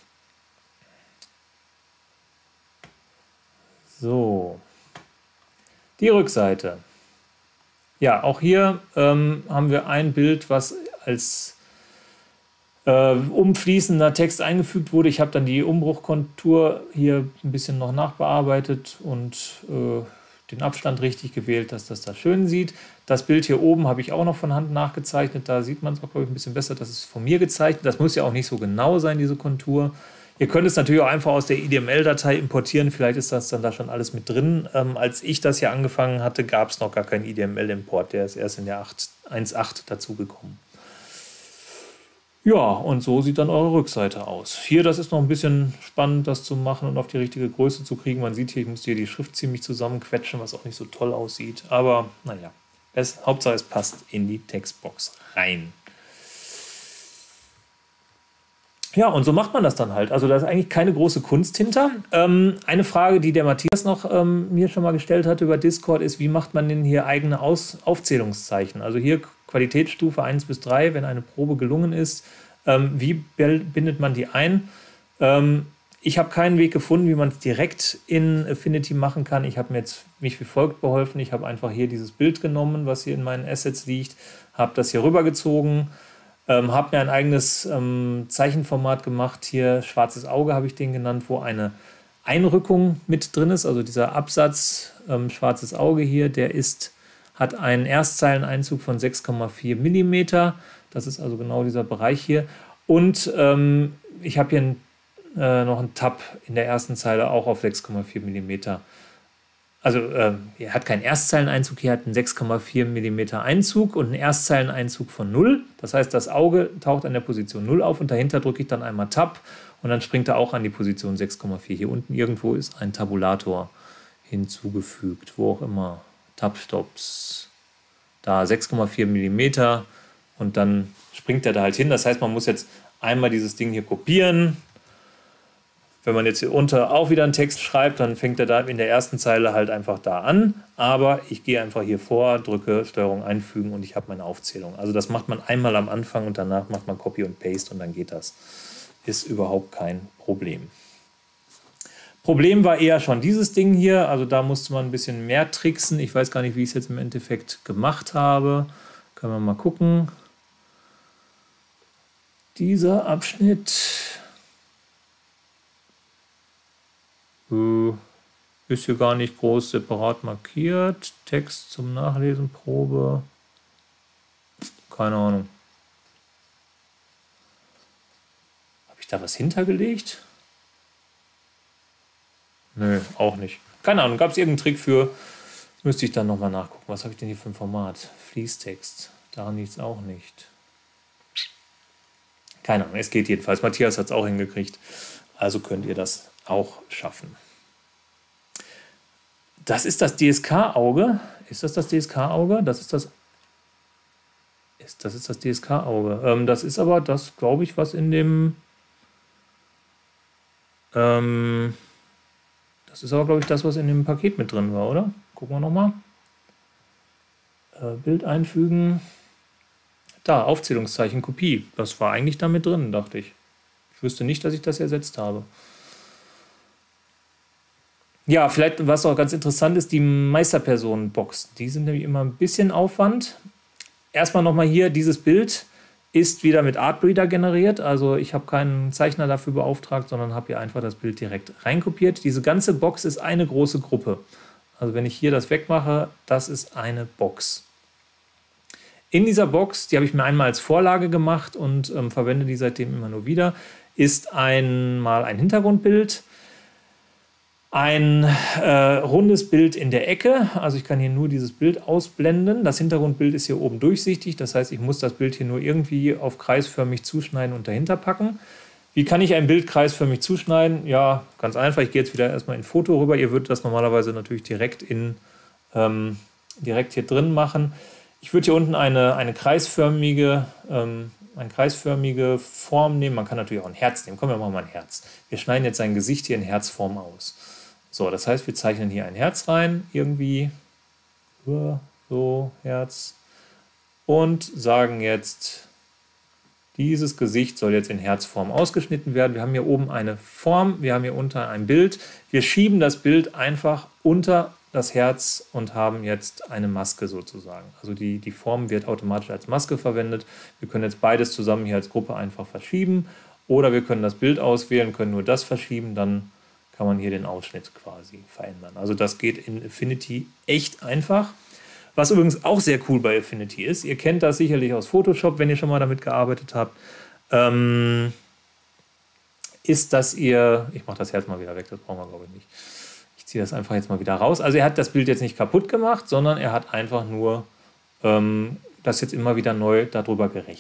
So, die Rückseite. Ja, auch hier ähm, haben wir ein Bild, was als äh, umfließender Text eingefügt wurde. Ich habe dann die Umbruchkontur hier ein bisschen noch nachbearbeitet und äh, den Abstand richtig gewählt, dass das da schön sieht. Das Bild hier oben habe ich auch noch von Hand nachgezeichnet. Da sieht man es auch, glaube ich, ein bisschen besser. Das ist von mir gezeichnet. Das muss ja auch nicht so genau sein, diese Kontur. Ihr könnt es natürlich auch einfach aus der I D M L-Datei importieren. Vielleicht ist das dann da schon alles mit drin. Ähm, als ich das hier angefangen hatte, gab es noch gar keinen I D M L-Import. Der ist erst in der eins Punkt acht dazugekommen. Ja, und so sieht dann eure Rückseite aus. Hier, das ist noch ein bisschen spannend, das zu machen und auf die richtige Größe zu kriegen. Man sieht hier, ich musste hier die Schrift ziemlich zusammenquetschen, was auch nicht so toll aussieht. Aber naja, es, Hauptsache es passt in die Textbox rein. Ja, und so macht man das dann halt. Also da ist eigentlich keine große Kunst hinter. Ähm, eine Frage, die der Matthias noch ähm, mir schon mal gestellt hat über Discord, ist, wie macht man denn hier eigene Aus Aufzählungszeichen? Also hier Qualitätsstufe eins bis drei, wenn eine Probe gelungen ist. Ähm, wie bindet man die ein? Ähm, ich habe keinen Weg gefunden, wie man es direkt in Affinity machen kann. Ich habe mir jetzt mich wie folgt beholfen. Ich habe einfach hier dieses Bild genommen, was hier in meinen Assets liegt, habe das hier rübergezogen. Ähm, habe mir ein eigenes ähm, Zeichenformat gemacht. Hier schwarzes Auge habe ich den genannt, wo eine Einrückung mit drin ist. Also dieser Absatz ähm, schwarzes Auge hier, der ist, hat einen Erstzeileneinzug von sechs Komma vier Millimeter. Das ist also genau dieser Bereich hier. Und ähm, ich habe hier ein, äh, noch einen Tab in der ersten Zeile auch auf sechs Komma vier Millimeter. Also ähm, er hat keinen Erstzeileneinzug, hier hat einen sechs Komma vier Millimeter Einzug und einen Erstzeileneinzug von null. Das heißt, das Auge taucht an der Position null auf und dahinter drücke ich dann einmal Tab und dann springt er auch an die Position sechs Komma vier. Hier unten irgendwo ist ein Tabulator hinzugefügt, wo auch immer. Tab-Stops, da sechs Komma vier Millimeter und dann springt er da halt hin. Das heißt, man muss jetzt einmal dieses Ding hier kopieren. Wenn man jetzt hier unter auch wieder einen Text schreibt, dann fängt er da in der ersten Zeile halt einfach da an. Aber ich gehe einfach hier vor, drücke Steuerung einfügen und ich habe meine Aufzählung. Also das macht man einmal am Anfang und danach macht man Copy und Paste und dann geht das. Ist überhaupt kein Problem. Problem war eher schon dieses Ding hier. Also da musste man ein bisschen mehr tricksen. Ich weiß gar nicht, wie ich es jetzt im Endeffekt gemacht habe. Können wir mal gucken. Dieser Abschnitt ist hier gar nicht groß separat markiert. Text zum Nachlesen, Probe. Keine Ahnung. Habe ich da was hintergelegt? Nö, auch nicht. Keine Ahnung, gab es irgendeinen Trick für? Müsste ich dann nochmal nachgucken. Was habe ich denn hier für ein Format? Fließtext. Daran liegt es auch nicht. Keine Ahnung, es geht jedenfalls. Matthias hat es auch hingekriegt. Also könnt ihr das auch schaffen. Das ist das D S K-Auge. Ist das das D S K-Auge? Das ist das. Ist, das ist das D S K-Auge. Ähm, das ist aber das, glaube ich, was in dem. Ähm, das ist aber, glaube ich, das, was in dem Paket mit drin war, oder? Gucken wir nochmal. Äh, Bild einfügen. Da, Aufzählungszeichen, Kopie. Das war eigentlich da mit drin, dachte ich. Ich wüsste nicht, dass ich das ersetzt habe. Ja, vielleicht, was auch ganz interessant ist, die Meisterpersonen-Box. Die sind nämlich immer ein bisschen Aufwand. Erstmal nochmal hier, dieses Bild ist wieder mit Artbreeder generiert. Also ich habe keinen Zeichner dafür beauftragt, sondern habe hier einfach das Bild direkt reinkopiert. Diese ganze Box ist eine große Gruppe. Also wenn ich hier das wegmache, das ist eine Box. In dieser Box, die habe ich mir einmal als Vorlage gemacht und ähm, verwende die seitdem immer nur wieder, ist einmal ein Hintergrundbild, ein äh, rundes Bild in der Ecke. Also ich kann hier nur dieses Bild ausblenden. Das Hintergrundbild ist hier oben durchsichtig. Das heißt, ich muss das Bild hier nur irgendwie auf kreisförmig zuschneiden und dahinter packen. Wie kann ich ein Bild kreisförmig zuschneiden? Ja, ganz einfach. Ich gehe jetzt wieder erstmal in Foto rüber. Ihr würdet das normalerweise natürlich direkt, in, ähm, direkt hier drin machen. Ich würde hier unten eine, eine kreisförmige, ähm, eine kreisförmige Form nehmen. Man kann natürlich auch ein Herz nehmen. Komm, wir machen mal ein Herz. Wir schneiden jetzt sein Gesicht hier in Herzform aus. So, das heißt, wir zeichnen hier ein Herz rein, irgendwie, so, Herz, und sagen jetzt, dieses Gesicht soll jetzt in Herzform ausgeschnitten werden. Wir haben hier oben eine Form, wir haben hier unten ein Bild. Wir schieben das Bild einfach unter das Herz und haben jetzt eine Maske sozusagen. Also die, die Form wird automatisch als Maske verwendet. Wir können jetzt beides zusammen hier als Gruppe einfach verschieben oder wir können das Bild auswählen, können nur das verschieben, dann kann man hier den Ausschnitt quasi verändern. Also das geht in Affinity echt einfach. Was übrigens auch sehr cool bei Affinity ist, ihr kennt das sicherlich aus Photoshop, wenn ihr schon mal damit gearbeitet habt, ähm, ist, dass ihr, ich mache das Herz mal wieder weg, das brauchen wir glaube ich nicht. Ich ziehe das einfach jetzt mal wieder raus. Also er hat das Bild jetzt nicht kaputt gemacht, sondern er hat einfach nur ähm, das jetzt immer wieder neu darüber gerechnet.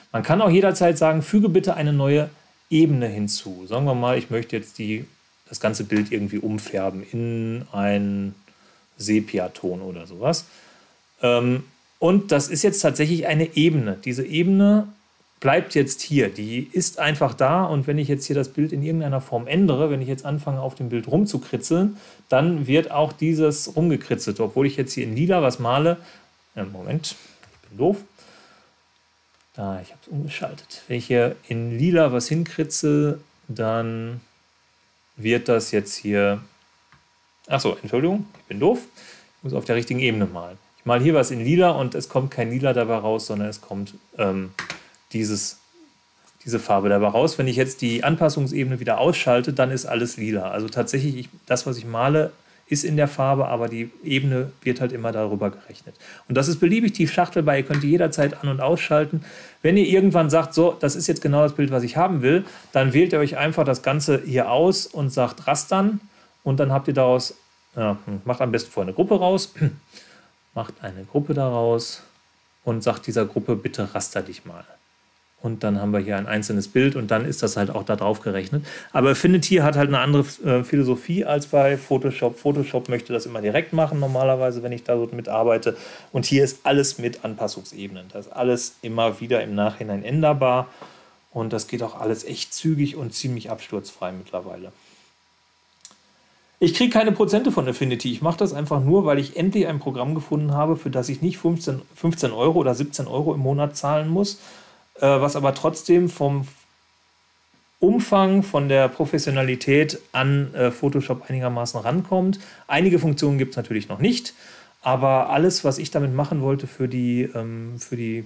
Man kann auch jederzeit sagen, füge bitte eine neue Ebene hinzu. Sagen wir mal, ich möchte jetzt die, das ganze Bild irgendwie umfärben in einen Sepiaton oder sowas. Ähm, und das ist jetzt tatsächlich eine Ebene. Diese Ebene bleibt jetzt hier. Die ist einfach da und wenn ich jetzt hier das Bild in irgendeiner Form ändere, wenn ich jetzt anfange, auf dem Bild rumzukritzeln, dann wird auch dieses rumgekritzelt. Obwohl ich jetzt hier in lila was male. Ja, Moment, ich bin doof. Da, ich habe es umgeschaltet. Wenn ich hier in lila was hinkritzel, dann wird das jetzt hier... Achso, Entschuldigung, ich bin doof. Ich muss auf der richtigen Ebene malen. Ich male hier was in lila und es kommt kein lila dabei raus, sondern es kommt ähm, dieses, diese Farbe dabei raus. Wenn ich jetzt die Anpassungsebene wieder ausschalte, dann ist alles lila. Also tatsächlich, ich, das, was ich male, ist in der Farbe, aber die Ebene wird halt immer darüber gerechnet. Und das ist beliebig tief schachtelbar, ihr könnt die jederzeit an- und ausschalten. Wenn ihr irgendwann sagt, so, das ist jetzt genau das Bild, was ich haben will, dann wählt ihr euch einfach das Ganze hier aus und sagt Rastern und dann habt ihr daraus, ja, macht am besten vorher eine Gruppe raus, macht eine Gruppe daraus und sagt dieser Gruppe, bitte raster dich mal. Und dann haben wir hier ein einzelnes Bild und dann ist das halt auch da drauf gerechnet. Aber Affinity hat halt eine andere äh, Philosophie als bei Photoshop. Photoshop möchte das immer direkt machen normalerweise, wenn ich da so mitarbeite. Und hier ist alles mit Anpassungsebenen. Das ist alles immer wieder im Nachhinein änderbar. Und das geht auch alles echt zügig und ziemlich absturzfrei mittlerweile. Ich kriege keine Prozente von Affinity. Ich mache das einfach nur, weil ich endlich ein Programm gefunden habe, für das ich nicht fünfzehn, fünfzehn Euro oder siebzehn Euro im Monat zahlen muss, was aber trotzdem vom Umfang, von der Professionalität an äh, Photoshop einigermaßen rankommt. Einige Funktionen gibt es natürlich noch nicht, aber alles, was ich damit machen wollte für die, ähm, für die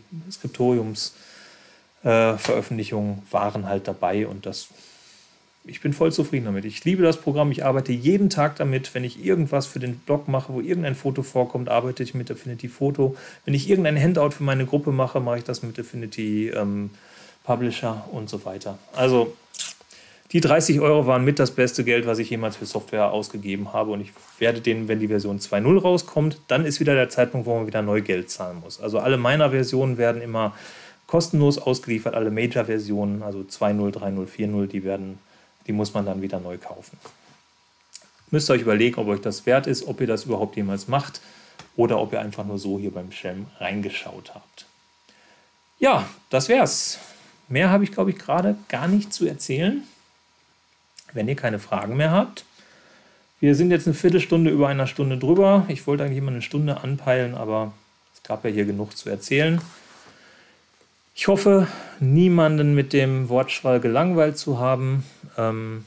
Skriptoriums-Veröffentlichungen, äh, waren halt dabei und das, ich bin voll zufrieden damit. Ich liebe das Programm, ich arbeite jeden Tag damit. Wenn ich irgendwas für den Blog mache, wo irgendein Foto vorkommt, arbeite ich mit Affinity Photo. Wenn ich irgendein Handout für meine Gruppe mache, mache ich das mit Affinity ähm, Publisher und so weiter. Also die dreißig Euro waren mit das beste Geld, was ich jemals für Software ausgegeben habe und ich werde den, wenn die Version zwei Punkt null rauskommt, dann ist wieder der Zeitpunkt, wo man wieder neu Geld zahlen muss. Also alle meiner Versionen werden immer kostenlos ausgeliefert, alle Major-Versionen, also zwei Punkt null, drei Punkt null, vier Punkt null, die werden Die muss man dann wieder neu kaufen. Müsst ihr euch überlegen, ob euch das wert ist, ob ihr das überhaupt jemals macht oder ob ihr einfach nur so hier beim Schelm reingeschaut habt. Ja, das wär's. Mehr habe ich, glaube ich, gerade gar nicht zu erzählen. Wenn ihr keine Fragen mehr habt. Wir sind jetzt eine Viertelstunde über einer Stunde drüber. Ich wollte eigentlich immer eine Stunde anpeilen, aber es gab ja hier genug zu erzählen. Ich hoffe, niemanden mit dem Wortschwall gelangweilt zu haben. Ähm,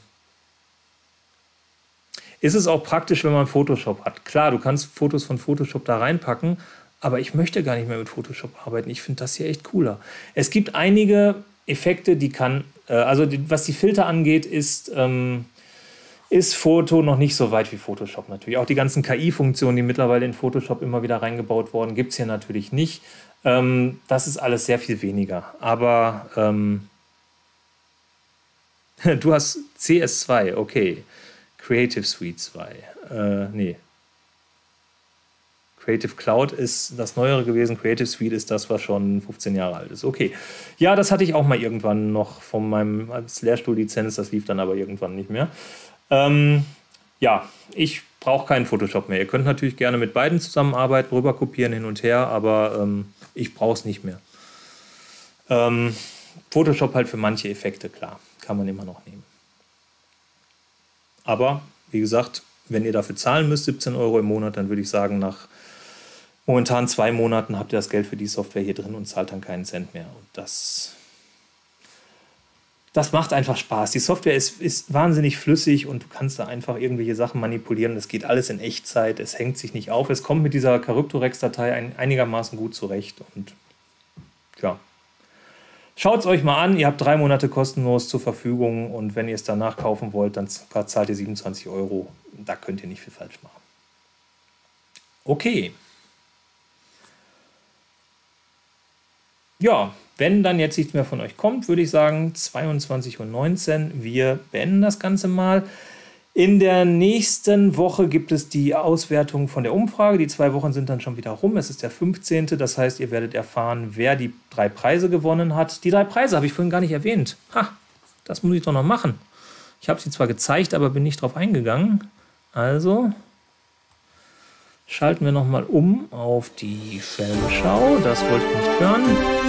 ist es auch praktisch, wenn man Photoshop hat. Klar, du kannst Fotos von Photoshop da reinpacken, aber ich möchte gar nicht mehr mit Photoshop arbeiten. Ich finde das hier echt cooler. Es gibt einige Effekte, die kann, äh, also die, was die Filter angeht, ist, ähm, ist Foto noch nicht so weit wie Photoshop natürlich. Auch die ganzen K I-Funktionen, die mittlerweile in Photoshop immer wieder reingebaut wurden, gibt es hier natürlich nicht. Ähm, das ist alles sehr viel weniger. Aber ähm, du hast C S zwei, okay. Creative Suite zwei. Äh, nee. Creative Cloud ist das Neuere gewesen. Creative Suite ist das, was schon fünfzehn Jahre alt ist. Okay. Ja, das hatte ich auch mal irgendwann noch von meinem als Lehrstuhl-Lizenz. Das lief dann aber irgendwann nicht mehr. Ähm, ja, ich brauche keinen Photoshop mehr. Ihr könnt natürlich gerne mit beiden zusammenarbeiten, rüber kopieren, hin und her, aber ähm, ich brauche es nicht mehr. Ähm, Photoshop halt für manche Effekte, klar, kann man immer noch nehmen. Aber, wie gesagt, wenn ihr dafür zahlen müsst, siebzehn Euro im Monat, dann würde ich sagen, nach momentan zwei Monaten habt ihr das Geld für die Software hier drin und zahlt dann keinen Cent mehr. Und das... Das macht einfach Spaß. Die Software ist, ist wahnsinnig flüssig und du kannst da einfach irgendwelche Sachen manipulieren. Das geht alles in Echtzeit, es hängt sich nicht auf. Es kommt mit dieser Charactorex-Datei ein, einigermaßen gut zurecht. Und ja, schaut es euch mal an. Ihr habt drei Monate kostenlos zur Verfügung und wenn ihr es danach kaufen wollt, dann zahlt ihr siebenundzwanzig Euro. Da könnt ihr nicht viel falsch machen. Okay. Ja, wenn dann jetzt nichts mehr von euch kommt, würde ich sagen zweiundzwanzig Uhr neunzehn. Wir beenden das Ganze mal. In der nächsten Woche gibt es die Auswertung von der Umfrage. Die zwei Wochen sind dann schon wieder rum. Es ist der fünfzehnte Das heißt, ihr werdet erfahren, wer die drei Preise gewonnen hat. Die drei Preise habe ich vorhin gar nicht erwähnt. Ha, das muss ich doch noch machen. Ich habe sie zwar gezeigt, aber bin nicht drauf eingegangen. Also schalten wir nochmal um auf die Schelmenschau. Das wollte ich nicht hören.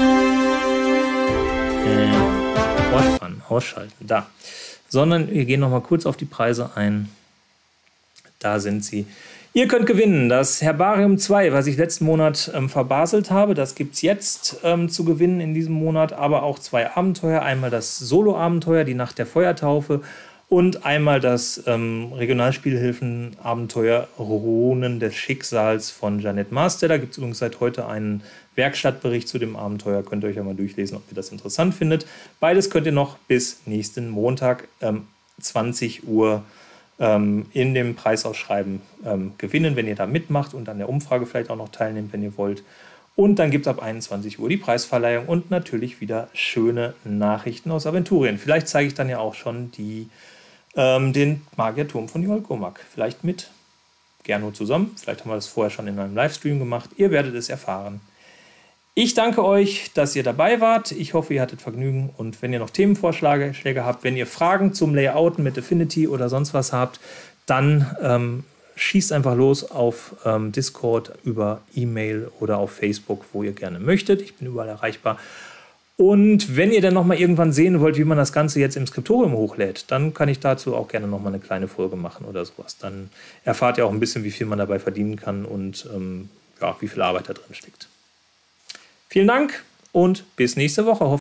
Äh, Vorspann, ausschalten, da. Sondern wir gehen nochmal kurz auf die Preise ein. Da sind sie. Ihr könnt gewinnen das Herbarium zwei, was ich letzten Monat ähm, verbaselt habe. Das gibt es jetzt ähm, zu gewinnen in diesem Monat. Aber auch zwei Abenteuer. Einmal das Solo-Abenteuer, die Nacht der Feuertaufe. Und einmal das ähm, Regionalspielhilfen-Abenteuer Runen des Schicksals von Jeanette Master. Da gibt es übrigens seit heute einen Werkstattbericht zu dem Abenteuer. Könnt ihr euch ja mal durchlesen, ob ihr das interessant findet. Beides könnt ihr noch bis nächsten Montag ähm, zwanzig Uhr ähm, in dem Preisausschreiben ähm, gewinnen, wenn ihr da mitmacht und an der Umfrage vielleicht auch noch teilnehmt, wenn ihr wollt. Und dann gibt es ab einundzwanzig Uhr die Preisverleihung und natürlich wieder schöne Nachrichten aus Aventurien. Vielleicht zeige ich dann ja auch schon die ähm, den Magierturm von Joel Gomak. Vielleicht mit Gernot zusammen. Vielleicht haben wir das vorher schon in einem Livestream gemacht. Ihr werdet es erfahren. Ich danke euch, dass ihr dabei wart. Ich hoffe, ihr hattet Vergnügen. Und wenn ihr noch Themenvorschläge Schläge habt, wenn ihr Fragen zum Layouten mit Affinity oder sonst was habt, dann ähm, schießt einfach los auf ähm, Discord, über E-Mail oder auf Facebook, wo ihr gerne möchtet. Ich bin überall erreichbar. Und wenn ihr dann nochmal irgendwann sehen wollt, wie man das Ganze jetzt im Skriptorium hochlädt, dann kann ich dazu auch gerne nochmal eine kleine Folge machen oder sowas. Dann erfahrt ihr auch ein bisschen, wie viel man dabei verdienen kann und ähm, ja, wie viel Arbeit da drin steckt. Vielen Dank und bis nächste Woche.